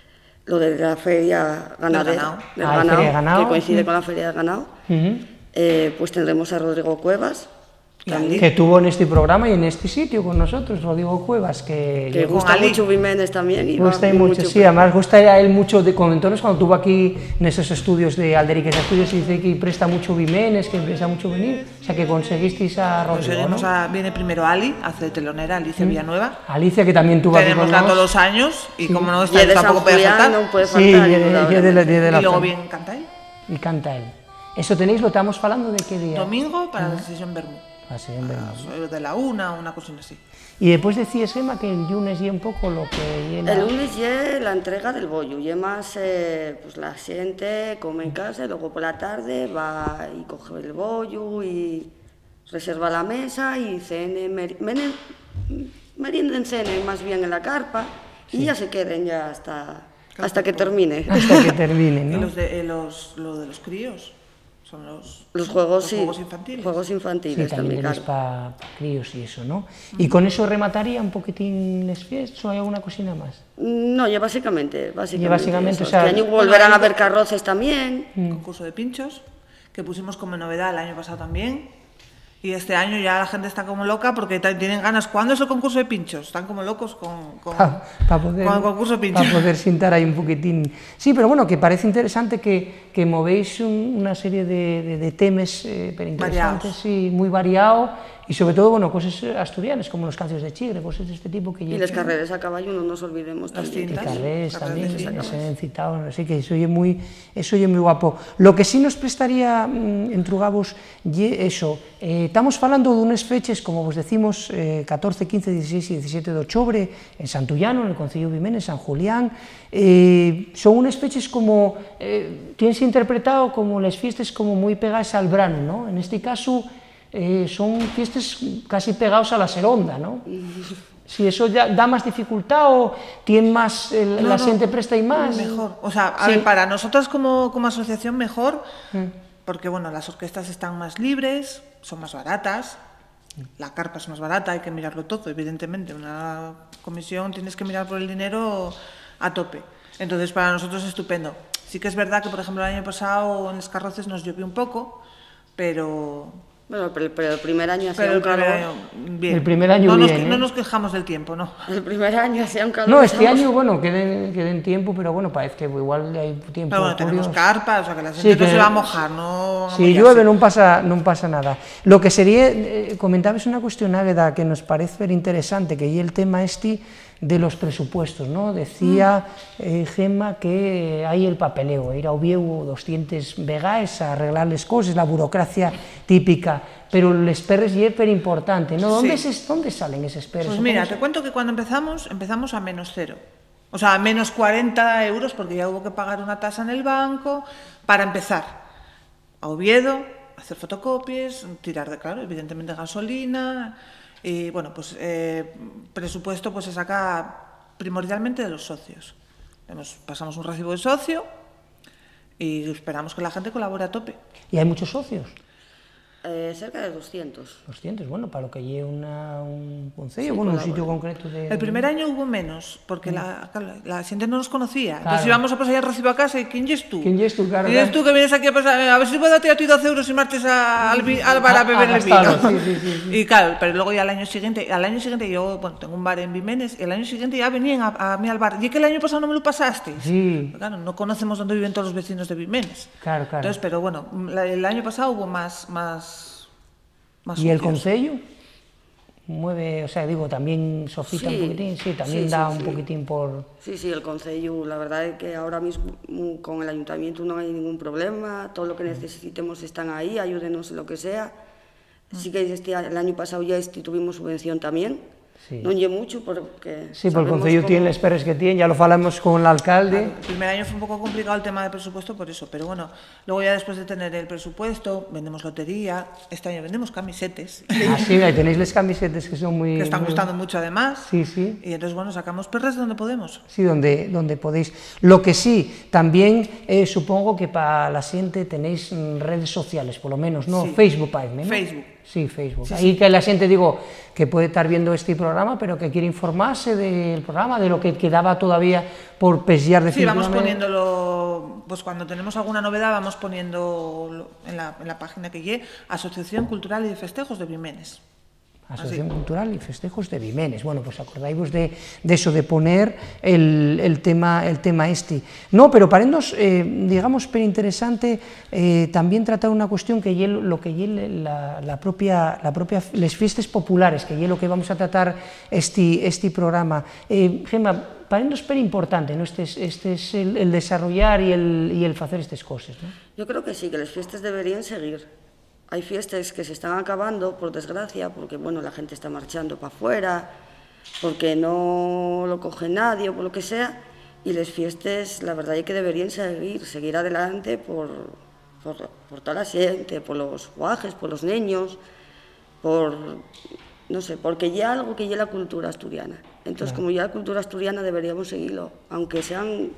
lo de la feria ganadera, del ah, ganado, feria ganado, que coincide sí. con la feria del ganado, uh-huh. eh, pues tendremos a Rodrigo Cuevas, también. Que estuvo en este programa y en este sitio con nosotros, Rodrigo Cuevas, que, que gusta mucho Viménez también. Y gusta y mucho, mucho, sí, además gusta a él mucho, de comentones cuando estuvo aquí en esos estudios de Alderiques Estudios, y dice que presta mucho Viménez, que presta mucho venir, o sea que conseguisteis a Rodrigo, Conseguimos ¿no? a, viene primero Ali, hace de telonera, Alicia ¿Mm? Villanueva. Alicia, que también tuvo aquí con nosotros. Tenemos todos los años, y sí. como no está, y tampoco puede faltar. No puede faltar. Sí, y, de, de la, de la y luego bien canta él. Y canta él. Eso tenéis, lo estamos hablando de qué día? Domingo para ¿Mm? la sesión vermú. Así, en ah, de la una, una cosa así. Y después decías, Emma, que el lunes y un poco lo que... Llena... El lunes ya la entrega del bollo, y más eh, pues la gente come en casa, y luego por la tarde va y coge el bollo y reserva la mesa y cene, mer, mer, merienden cene más bien en la carpa, sí. y ya se queden ya hasta, hasta que termine. Hasta que termine, ¿no? Y los de, eh, los, lo de los críos. Son los, los juegos, los sí, juegos infantiles. Juegos infantiles sí, también, también claro. Para pa críos y eso, ¿no? ¿Y con eso remataría un poquitín las fiestas o hay alguna cosina más? No, ya básicamente, básicamente. Ya básicamente, o sea, este año volverán a haber carroces también. Un concurso de pinchos, que pusimos como novedad el año pasado también. Y este año ya la gente está como loca porque tienen ganas. ¿Cuándo es el concurso de pinchos? Están como locos con, con, pa, pa poder, con el concurso de pinchos. Para poder sentar ahí un poquitín. Sí, pero bueno, que parece interesante que, que movéis un, una serie de, de, de temas eh, pero interesantes, sí, muy variados. Y sobre todo, bueno, cosas asturianas, como los cancios de chigre, cosas de este tipo que... Y las carreras a caballo, no nos olvidemos también. Y carreras también, se han citado, así que eso oye muy, eso oye muy guapo. Lo que sí nos prestaría, mmm, entrugabos, eso, eh, estamos hablando de unas fechas, como vos decimos, eh, catorce, quince, dieciséis y diecisiete de octubre, en Santullano, en el Concello de Viménez, San Julián, eh, son unas fechas como, eh, tienes interpretado como las fiestas como muy pegadas al verano, ¿no? En este caso... Eh, son fiestas casi pegados a la seronda, ¿no? Si eso ya da más dificultad o tiene más, el, no, la no, gente presta y más. Mejor, o sea, a sí. ver, para nosotros como, como asociación mejor, mm. porque bueno, las orquestas están más libres, son más baratas, la carpa es más barata, hay que mirarlo todo, evidentemente, una comisión tienes que mirar por el dinero a tope, entonces para nosotros es estupendo. Sí que es verdad que, por ejemplo, el año pasado en los carroces nos llovió un poco, pero... Bueno, pero, pero el primer año hacía pero un calor... Año, bien. El primer año no bien, nos, ¿eh? no nos quejamos del tiempo, ¿no? El primer año hacía un calor... No, este año, bueno, queden, queden tiempo, pero bueno, parece que igual hay tiempo... Pero bueno, tenemos curioso. Carpas, o sea, que la gente sí, no que, se va a mojar, no... Si llueve non pasa, non pasa nada. Lo que sería, eh, comentabas una cuestión, Águeda, que nos parece interesante, que y el tema este de los presupuestos, ¿no? Decía eh, Gemma que hay el papeleo, ir a Oviedo doscientos vegaes a arreglar las cosas, la burocracia típica, pero les perres y es pero importante, ¿no? ¿Dónde, sí. se, ¿Dónde salen esos perres? Pues mira, te cuento que cuando empezamos, empezamos a menos cero, o sea, a menos cuarenta euros, porque ya hubo que pagar una tasa en el banco, para empezar, a Oviedo, hacer fotocopias, tirar de, claro, evidentemente gasolina... Y bueno, pues eh, presupuesto pues se saca primordialmente de los socios. Nos pasamos un recibo de socio y esperamos que la gente colabore a tope. ¿Y hay muchos socios? Eh, cerca de doscientos. doscientos, bueno, para lo que lleve una, un concello, Sí, bueno, un colabora. sitio concreto de... El primer año hubo menos, porque la, la gente no nos conocía. Claro. Entonces íbamos a pasar el recibo a casa y ¿quién eres tú? ¿Quién eres tú? Claro, ¿Quién eres claro. tú que vienes aquí a pasar? A ver si puedo darte a ti doce euros y martes a, al, vi- al bar a, A- a beber el gastarlo, vino. sí, sí, sí, sí. Y claro, pero luego ya al año siguiente, al año siguiente yo, bueno, tengo un bar en Vimenes, y el año siguiente ya venían a, a mí al bar. ¿Y es que el año pasado no me lo pasasteis? Sí. Claro, no conocemos dónde viven todos los vecinos de Vimenes. Claro, claro. Entonces, pero bueno, la- el año pasado hubo más... más más ¿Y el socios. concello? Mueve, o sea, digo, también Sofita Sí, un poquitín, sí, también sí, da sí, un sí. poquitín por... Sí, sí, el Concello, la verdad es que ahora mismo mm, con el ayuntamiento no hay ningún problema, todo lo que necesitemos están ahí, ayúdenos en lo que sea. Sí que este, el año pasado ya este, tuvimos subvención también, Sí. no llevo mucho porque... Sí, porque el sabemos concello cómo- tiene las perres que tiene, ya lo falamos con el alcalde. Claro, el primer año fue un poco complicado el tema del presupuesto por eso, pero bueno, luego ya después de tener el presupuesto, vendemos lotería, este año vendemos camisetes, Ah, sí, ahí tenéis las camisetas que son muy... que están muy- gustando mucho además, Sí, sí. y entonces bueno, sacamos perras de donde podemos. Sí, donde, donde podéis. Lo que sí, también eh, supongo que para la gente tenéis mm, redes sociales, por lo menos, ¿no? Sí. Facebook, parece, ¿no? Facebook. Sí, Facebook. Sí, Ahí que la gente, digo, que puede estar viendo este programa, pero que quiere informarse del programa, de lo que quedaba todavía por pesear Sí, vamos definitivamente. poniéndolo, pues cuando tenemos alguna novedad vamos poniendo en la, en la página que lleve, Asociación Cultural y de Festejos de Vimenes. Asociación Así. Cultural y Festejos de Vimenes. Bueno, pues acordáis de, de eso, de poner el, el, tema, el tema este. No, pero parendos, eh, digamos, pero interesante, eh, también tratar una cuestión que es lo que es la, la propia, la propia, les fiestas populares, que es lo que vamos a tratar este, este programa. Eh, Gemma, parendos pero importante, ¿no? Este es, este es el, el desarrollar y el, y el hacer estas cosas, ¿no? Yo creo que sí, que las fiestas deberían seguir. Hay fiestas que se están acabando, por desgracia, porque bueno, la gente está marchando para afuera, porque no lo coge nadie o por lo que sea, y las fiestas, la verdad es que deberían seguir, seguir adelante por, por, por toda la gente, por los guajes, por los niños, por, no sé, porque ya algo que ya la cultura asturiana. Entonces, Claro. como ya la cultura asturiana deberíamos seguirlo, aunque sean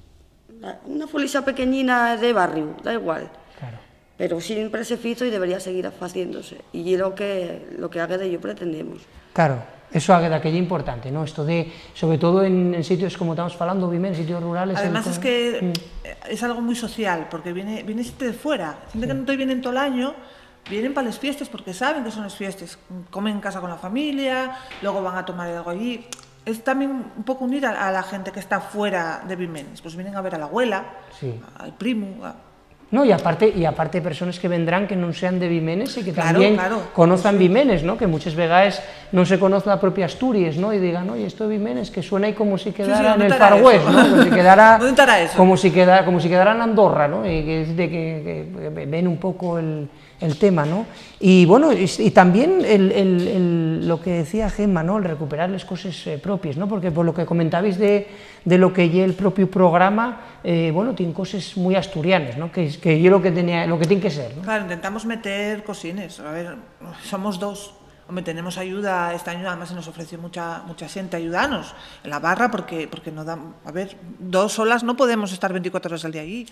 una folisa pequeñina de barrio, da igual. Claro. Pero siempre se fizo y debería seguir haciéndose. Y es lo que, lo que haga de ello pretendemos. Claro, eso haga de aquello importante, ¿no? Esto de, sobre todo en, en sitios como estamos hablando, Vimen, en sitios rurales... Además el- es que Mm. es algo muy social, porque viene, viene gente de fuera, gente que no te vienen todo el año, vienen para las fiestas porque saben que son las fiestas, comen en casa con la familia, luego van a tomar algo allí. Es también un poco unir a, a la gente que está fuera de Vimenes, pues vienen a ver a la abuela, Sí. al primo... A... No, y aparte, y aparte personas que vendrán que non sean de Vimenes e que Claro, también claro. conozcan Vimenes, ¿no? Que muchas veces non se conoce la propia Asturias, ¿no? Y digan, oye, esto de Vimenes, que suena ahí como si quedara ¿dónde en el estará Far West, eso? ¿no? Como si quedara, ¿Dónde estará eso? Como si quedara, como si quedara en Andorra, ¿no? Y que, es de que, que ven un poco el, el tema, ¿no? Y bueno, y, y también el, el, el, lo que decía Gemma, ¿no? El recuperar las cosas eh, propias, ¿no? Porque por lo que comentabais de, de lo que lle el propio programa, eh, bueno, tiene cosas muy asturianas, ¿no? Que, que yo lo que tenía, lo que tiene que ser, ¿no? Claro, intentamos meter cosines. A ver, somos dos. Hombre, tenemos ayuda, este año además se nos ofreció mucha mucha gente ayudarnos en la barra porque porque no dan, a ver, dos solas no podemos estar veinticuatro horas al día allí,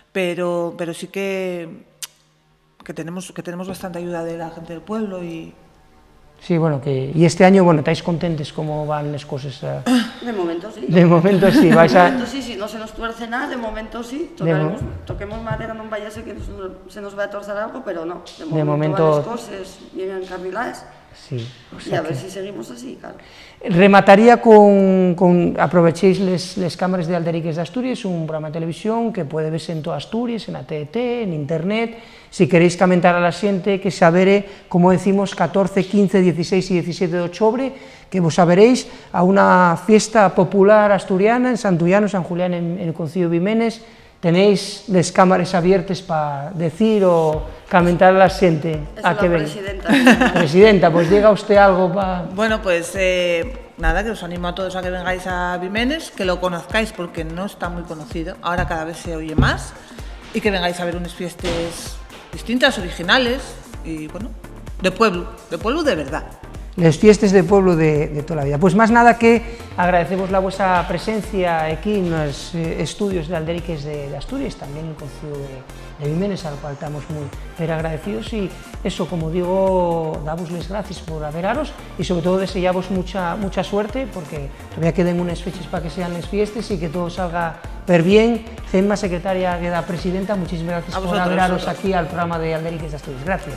pero pero sí que que tenemos que tenemos bastante ayuda de la gente del pueblo y Sí, bueno, que y este año, bueno, estáis contentes cómo van las cosas. eh? De momento sí. De momento sí, vais De a momento sí, si no se nos tuerce nada, de momento sí. De mo- Tocaremos, toquemos madera, no vaya a ser que nos- se nos vaya a torcer algo, pero no. De momento, De momento- van las cosas bien encarriladas sí, o y sea a ver que- si seguimos así, claro. Remataría con, con aprovechéis les, les cámaras de Alderiques de Asturias, un programa de televisión que puede verse en toda Asturias, en A T T, en internet. Si queréis comentar a la xente que sabere, como decimos, catorce, quince, dieciséis y diecisiete de octubre, que vos saberéis a una fiesta popular asturiana en Santullano, San Julián, en, en el Concello de Vimenes. Tenéis las cámaras abiertas para decir o comentar a la xente Eso a la que ven. presidenta. Presidenta, pues diga usted algo para... bueno, pues eh, nada, que os animo a todos a que vengáis a Vimenes, que lo conozcáis porque no está muy conocido, ahora cada vez se oye más, y que vengáis a ver unas fiestas distintas, originales y bueno, de pueblo, de pueblo de verdad. les fiestes de pueblo de, de toda la vida. Pues más nada que agradecemos la vuestra presencia aquí en los eh, estudios de Alderiques de, de Asturias, también en el Concello de, de Vimenes, al cual estamos muy pero agradecidos, y eso, como digo, davosles gracias por haberaros y sobre todo desearos mucha, mucha suerte, porque todavía queden unas fechas para que sean las fiestas y que todo salga per bien. Gemma, secretaria, queda presidenta, muchísimas gracias por haberaros aquí al programa de Alderiques de Asturias. Gracias.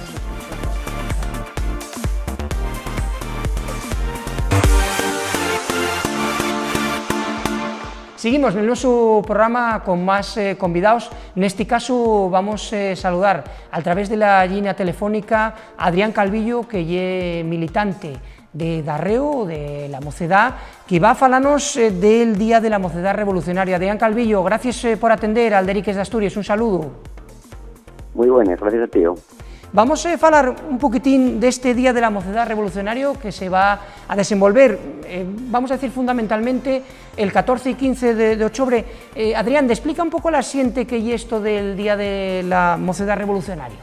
Seguimos en nuestro programa con más eh, convidados. En este caso vamos a eh, saludar a través de la línea telefónica a Adrián Calvillo, que es militante de Darreo, de la Mocedad, que va a falarnos eh, del Día de la Mocedad Revolucionaria. Adrián Calvillo, gracias eh, por atender a Alderiques de Asturias. Un saludo. Muy buenas, gracias a ti. Vamos a falar un poquitín de este Día de la Mocedad Revolucionario que se va a desenvolver, eh, vamos a decir fundamentalmente, el catorce y quince de, de octubre. Eh, Adrián, explica un poco la siente que hay esto del Día de la Mocedad Revolucionaria.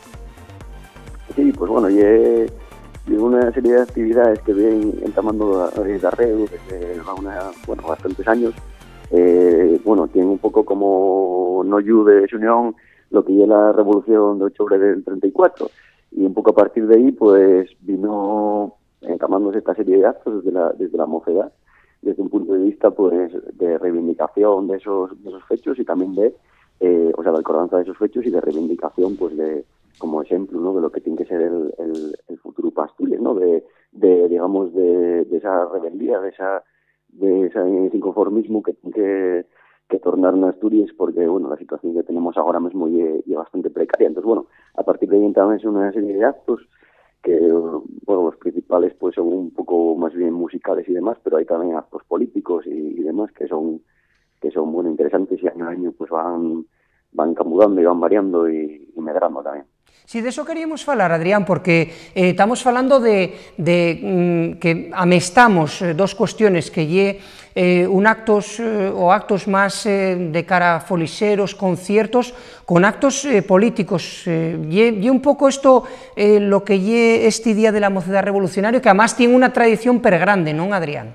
Sí, pues bueno, y es una serie de actividades que vienen entamando desde Darreo desde una, bueno, bastantes años. Eh, bueno, tienen un poco como no ayude de unión lo que es la revolución de octubre del treinta y cuatro, y un poco a partir de ahí pues vino encamándose esta serie de actos desde la, desde la Mocedad, desde un punto de vista pues de reivindicación de esos, de esos hechos y también de, eh, o sea, de acordanza de esos hechos y de reivindicación pues de, como ejemplo, ¿no?, de lo que tiene que ser el, el, el futuro para Asturias, ¿no?, de, de digamos, de, de esa rebeldía, de esa de ese inconformismo que tiene que que tornar en Asturias, porque bueno, la situación que tenemos ahora mismo es bastante precaria. Entonces, bueno, a partir de ahí también son una serie de actos que, bueno, los principales pues son un poco más bien musicales y demás, pero hay también actos políticos y, y demás que son que son muy interesantes y año a año pues van van cambiando y van variando y, y medrando también. Sí, de eso queríamos falar, Adrián, porque eh, estamos falando de, de mm, que amestamos eh, dos cuestiones, que lle eh, un actos eh, o actos más eh, de cara a folixeros, conciertos, con actos eh, políticos. Eh, lle, lle un poco esto eh, lo que lle este Día de la Mocedad Revolucionario, que además tiene una tradición per grande, ¿no, Adrián?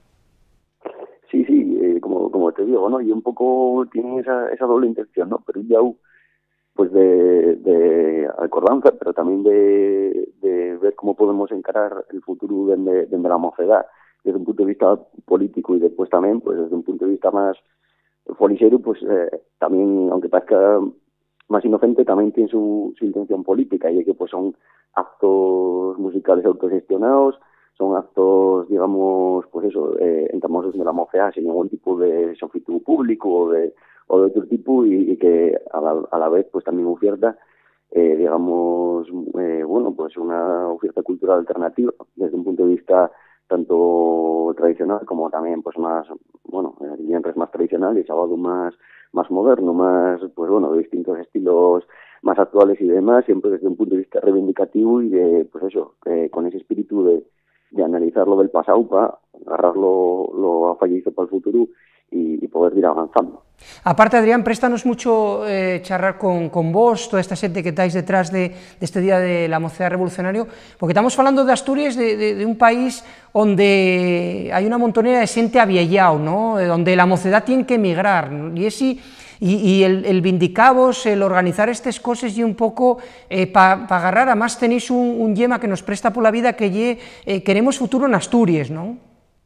Sí, sí, eh, como, como te digo, ¿no? Y un poco tiene esa, esa doble intención, ¿no? Pero ya pues de, de acordanza, pero también de, de ver cómo podemos encarar el futuro de, de la Mocedad desde un punto de vista político y después también pues desde un punto de vista más folixero, pues eh, también, aunque parezca más inocente, también tiene su, su intención política, y es que pues son actos musicales autogestionados, son actos, digamos, pues eso, eh, entramos de la Mocedad sin ningún tipo de sofismo público o de o de otro tipo, y, y que a la, a la vez pues también oferta, eh, digamos, eh, bueno, pues una oferta cultural alternativa desde un punto de vista tanto tradicional como también pues más, bueno, genres más tradicionales, algo más más moderno, más, pues bueno, de distintos estilos más actuales y demás, siempre desde un punto de vista reivindicativo y de, pues eso, eh, con ese espíritu de, de analizar lo del pasado para agarrar lo, lo fallecido para el futuro y, y poder ir avanzando. Aparte, Adrián, préstanos mucho eh, charlar con, con vos, toda esta xente que estáis detrás de, de este Día de la Mocedad Revolucionario, porque estamos falando de Asturias, de, de, de un país onde hai unha montonera de xente aviellao, ¿no?, donde la mocedad tiene que emigrar, ¿no? Y ese Y, y el, el vindicavos, el organizar estas cosas y un poco eh, para pa agarrar, además tenéis un, un yema que nos presta por la vida que ye, eh, queremos futuro en Asturias, ¿no?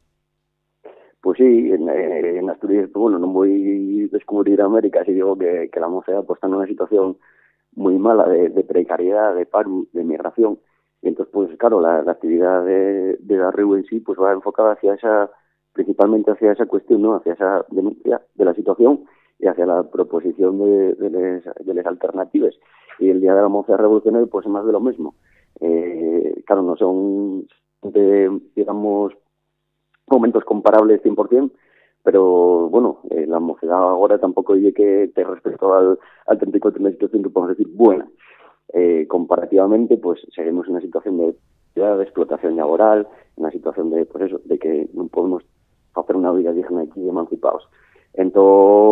Pues sí, en, en Asturias, pues bueno, non voy a descubrir América si digo que, que la mocedad pues, está en una situación muy mala de, de precariedad, de paro, de migración, y entonces pues claro, la, la actividad de, de Darreo en sí pues va enfocada hacia esa, principalmente hacia esa cuestión, ¿no?, hacia esa denuncia de la situación y hacia la proposición de, de, les, de las alternativas. Y el Día de la Mocedad Revolucionaria pues es más de lo mismo. Eh, claro, no son, de, digamos, momentos comparables cien por cien, pero bueno, eh, la mocedad ahora tampoco dice que te respecto al, al treinta y cuatro, una situación que podemos decir buena. Eh, comparativamente, pues seguimos en una situación de, de explotación laboral, en una situación de, pues eso, de que no podemos hacer una vida digna aquí emancipados.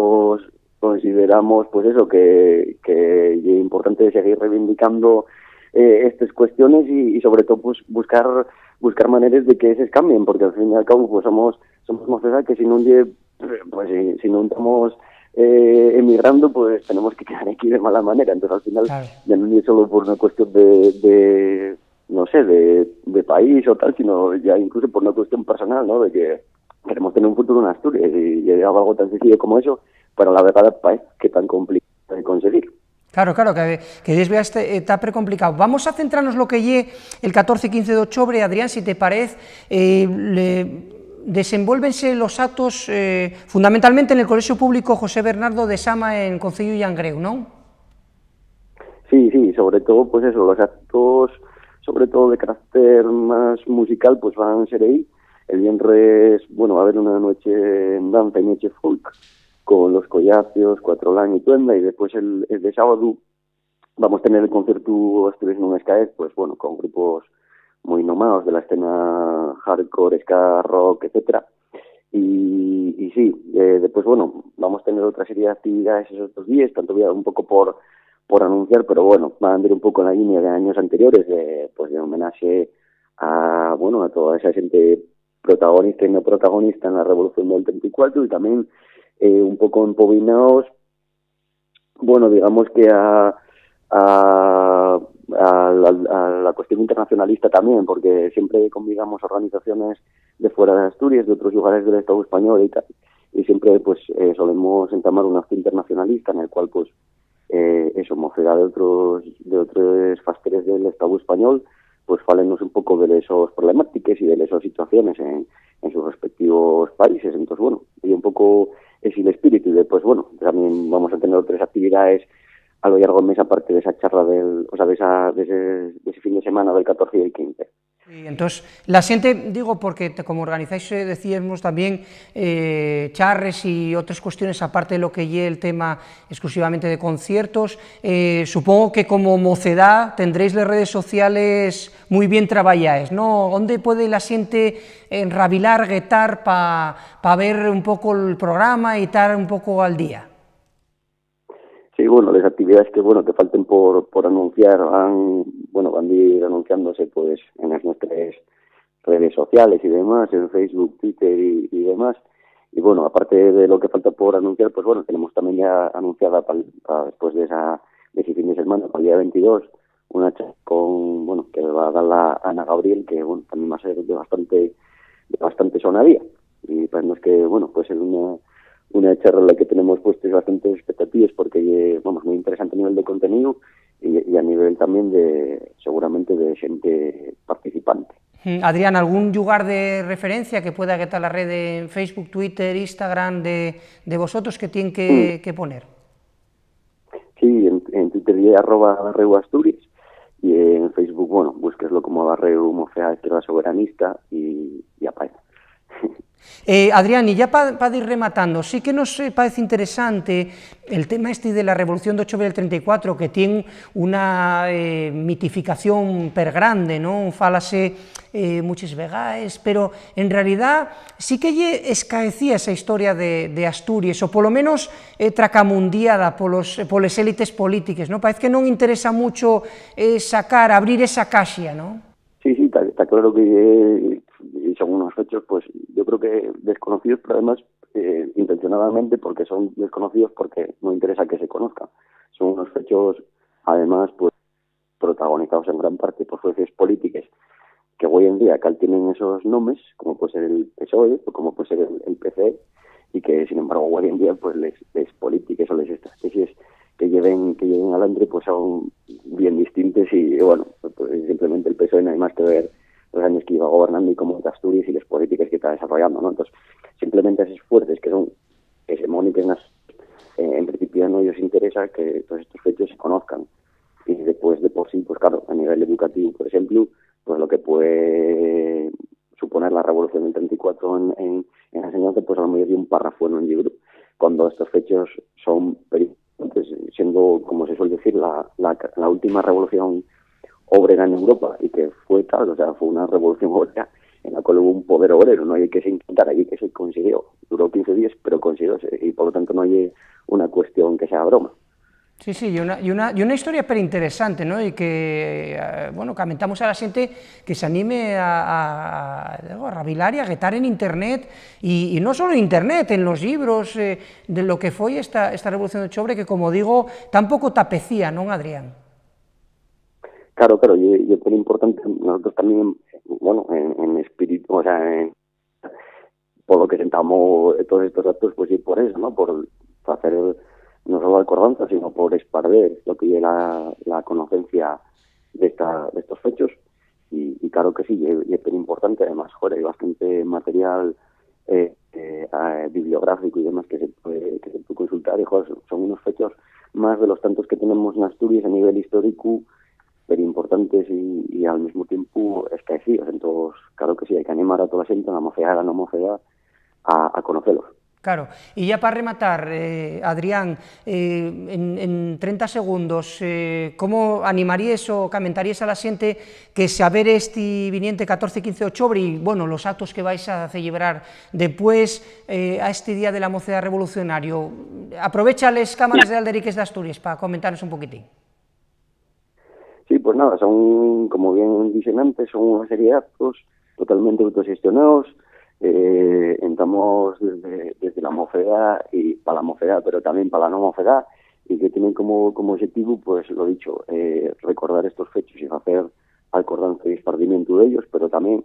Entonces consideramos pues eso que, que es importante seguir reivindicando eh, estas cuestiones y, y sobre todo pues buscar buscar maneras de que se cambien, porque al fin y al cabo pues somos somos mocedad que si no pues si, si no estamos eh, emigrando pues tenemos que quedar aquí de mala manera, entonces al final claro. Ya no es solo por una cuestión de, de no sé, de, de país o tal, sino ya incluso por una cuestión personal, ¿no? De que queremos tener un futuro en Asturias y llegaba algo tan sencillo como eso, pero a la verdad pues, que tan complicado de conseguir. Claro, claro, que, que desvea este está precomplicado. Vamos a centrarnos lo que lle el catorce y quince de octubre, Adrián, si te parece, eh, le, desenvuélvense los actos eh, fundamentalmente en el Colegio Público José Bernardo de Sama en Concello Llangreu, ¿no? Sí, sí, sobre todo, pues eso, los actos, sobre todo de carácter más musical, pues van a ser ahí. El viernes, bueno, va a haber una noche en danza y noche folk con los Collacios, Cuatro Lan y Tuenda, y después el, el de sábado vamos a tener el concierto Asturias en un Skaez, pues bueno, con grupos muy nomados de la escena hardcore, ska, rock, etcétera. Y, y sí, eh, después, bueno, vamos a tener otra serie de actividades esos dos días, tanto voy a un poco por por anunciar, pero bueno, van a andar un poco en la línea de años anteriores, de, pues de homenaje a, bueno, a toda esa gente protagonista y no protagonista en la Revolución del treinta y cuatro y también eh, un poco empobinados, bueno, digamos que a, a, a, la, a la cuestión internacionalista también, porque siempre convivamos organizaciones de fuera de Asturias, de otros lugares del Estado español y tal, y siempre pues eh, solemos entamar un acto internacionalista en el cual pues eh, eso, mocedad de otros de otros fasteres del Estado español, pues fálenos un poco de esas problemáticas y de esas situaciones en, en sus respectivos países. Entonces, bueno, y un poco es el espíritu. Y después, bueno, también vamos a tener otras actividades a lo largo del mes, aparte de esa charla del, o sea, de, esa, de, ese, de ese fin de semana del catorce y el quince. Y entonces, la gente, digo, porque te, como organizáis, eh, decíamos también eh, charres y otras cuestiones, aparte de lo que lleve el tema exclusivamente de conciertos, eh, supongo que como mocedad tendréis las redes sociales muy bien traballadas, ¿no? ¿Dónde puede la gente enrabilar, guetar, para pa ver un poco el programa y estar un poco al día? Sí, bueno, las actividades que, bueno, que falten por, por anunciar van, bueno, van a ir anunciándose pues en las nuestras redes sociales y demás, en Facebook, Twitter y, y demás. Y bueno, aparte de lo que falta por anunciar, pues bueno, tenemos también ya anunciada para, para después de esa de ese fin de semana, para el día veintidós, una charla con, bueno, que va a dar la Ana Gabriel, que bueno, también va a ser de bastante, de bastante sonadía. Y pues no es que, bueno, puede ser una una charla en la que tenemos puestas bastantes expectativas porque, vamos, muy interesante a nivel de contenido y, y a nivel también de, seguramente, de gente participante. Adrián, ¿algún lugar de referencia que pueda guetar la red de Facebook, Twitter, Instagram de, de vosotros que tienen que, mm. que poner? Sí, en, en Twitter y arroba Barreu Asturias y en Facebook, bueno, búsqueslo como Barreu Mocea Izquierda Soberanista y, y aparece. Eh, Adrián, y ya para pa ir rematando, sí que nos eh, parece interesante el tema este de la Revolución de octubre del treinta y cuatro, que tiene una eh, mitificación per grande, ¿no? Fálase eh, muchas vegaes, pero en realidad sí que lle escaecía esa historia de, de Asturias, o polo menos eh, tracamundiada polos, poles élites políticas, ¿no? Parece que non interesa mucho eh, sacar, abrir esa caixia, ¿no? Sí, sí, está, está claro que eh, según los hechos, pues yo creo que desconocidos, pero además eh, intencionadamente, porque son desconocidos porque no interesa que se conozcan. Son unos hechos, además, pues protagonizados en gran parte por fuerzas políticas que hoy en día cal tienen esos nombres, como puede ser el P S O E o como puede ser el, el P C E, y que sin embargo hoy en día pues les, les políticas o les estrategias que lleven que lleven adelante pues son bien distintas y bueno, pues simplemente el P S O E no hay más que ver los años que iba gobernando y cómo de Asturias y las políticas que está desarrollando, ¿no? Entonces, simplemente esas fuerzas que son hegemónicas, eh, en principio no ellos interesa que todos estos hechos se conozcan. Y después de por sí, pues claro, a nivel educativo, por ejemplo, pues lo que puede suponer la Revolución del treinta y cuatro en, en, en enseñanza, pues a lo mejor de un párrafo en un libro, cuando estos hechos son periódicos, siendo, como se suele decir, la, la, la última revolución obrera en Europa y que fue tal, o sea, fue una revolución obrera en la cual hubo un poder obrero, no hay que se intentar, hay que se consiguió. Duró quince días, pero consiguió, y por lo tanto no hay una cuestión que sea broma. Sí, sí, y una, y una, y una historia pero interesante, ¿no? Y que, eh, bueno, comentamos a la gente que se anime a, a, a rabilar y a guetar en internet, y, y no solo en internet, en los libros, eh, de lo que fue esta, esta Revolución de Octubre, que, como digo, tampouco tapecía, ¿non, Adrián? Claro, claro, y, y es muy importante, nosotros también, bueno, en, en espíritu, o sea, en, por lo que sentamos todos estos datos, pues sí, por eso, ¿no? Por hacer no solo acordanza, sino por esparder lo que es la, la conocencia de, esta, de estos fechos, y, y claro que sí, y, y es muy importante, además, joder, hay bastante material eh, eh, eh, bibliográfico y demás que se puede, que se puede consultar, y joder, son unos fechos más de los tantos que tenemos en Asturias a nivel histórico, pero importantes y, y al mismo tiempo escaecidos. Entonces, claro que sí, hay que animar a toda la gente, a la mocedad, a la no mocedad, a, a conocerlos. Claro, y ya para rematar, eh, Adrián, eh, en, en treinta segundos, eh, ¿cómo animarías o comentarías a la xente que saber este viniente catorce y quince de octubre y, bueno, los actos que vais a celebrar después eh, a este Día de la Mocedad Revolucionario? Aprovecha las cámaras de Alderiques de Asturias para comentarnos un poquitín. Sí, pues nada, son, como bien dicen antes, son una serie de actos totalmente autogestionados. Eh, entramos desde, desde la mocedad y para la mocedad, pero también para la no mocedad, y que tienen como, como objetivo, pues lo dicho, eh, recordar estos fechos y hacer acordanza y esparcimiento de ellos, pero también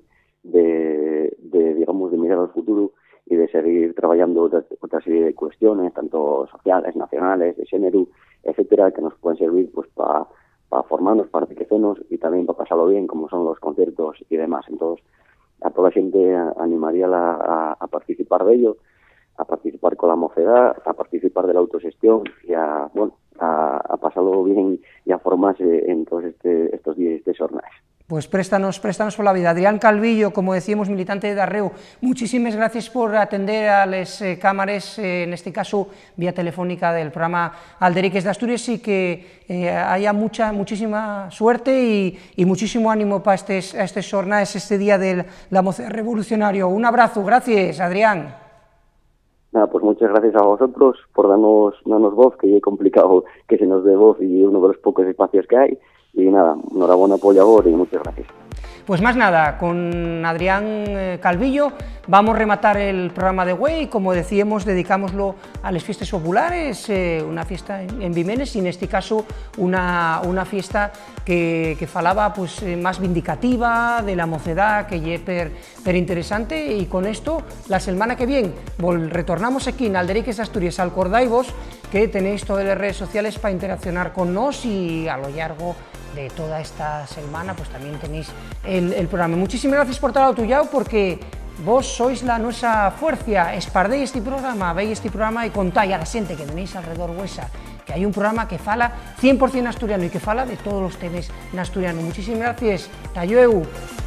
de, de, digamos, de mirar al futuro y de seguir trabajando otra, otra serie de cuestiones, tanto sociales, nacionales, de género, etcétera, que nos pueden servir pues para para formarnos, para enriquecernos y también para pasarlo bien, como son los conciertos y demás. Entonces, a toda la gente animaría a, a, a participar de ello, a participar con la mocedad, a participar de la autogestión y a, bueno, a, a pasarlo bien y a formarse en todos este, estos días, estas jornadas. Pues préstanos, préstanos por la vida. Adrián Calvillo, como decíamos, militante de Darreu, muchísimas gracias por atender a las eh, cámaras, eh, en este caso vía telefónica del programa Alderiques de Asturias, y que eh, haya mucha, muchísima suerte y, y muchísimo ánimo para estes, a estas jornadas, este día de la Mocedad Revolucionario. Un abrazo, gracias, Adrián. Nada, pues muchas gracias a vosotros por darnos, darnos voz, que es complicado que se nos dé voz y uno de los pocos espacios que hay. Y nada, enhorabuena por labor y muchas gracias. Pues más nada, con Adrián Calvillo vamos a rematar el programa de hoy. Como decíamos, dedicámoslo a las fiestas populares, eh, una fiesta en Vimenes, y en este caso una, una fiesta que, que falaba pues, eh, más vindicativa de la mocedad, que es per, per interesante, y con esto la semana que viene vol, retornamos aquí en Alderiques de Asturias. Acordaivos que tenéis todas las redes sociales para interaccionar con nos, y a lo largo de toda esta semana pues también tenéis el, el programa. Muchísimas gracias por estar autoyao, porque vos sois la nuestra fuerza, espardéis este programa, veis este programa y contáis a la gente que tenéis alrededor vuesa que hay un programa que fala cien por cien asturiano y que fala de todos los temas en asturiano. Muchísimas gracias, Tayueu.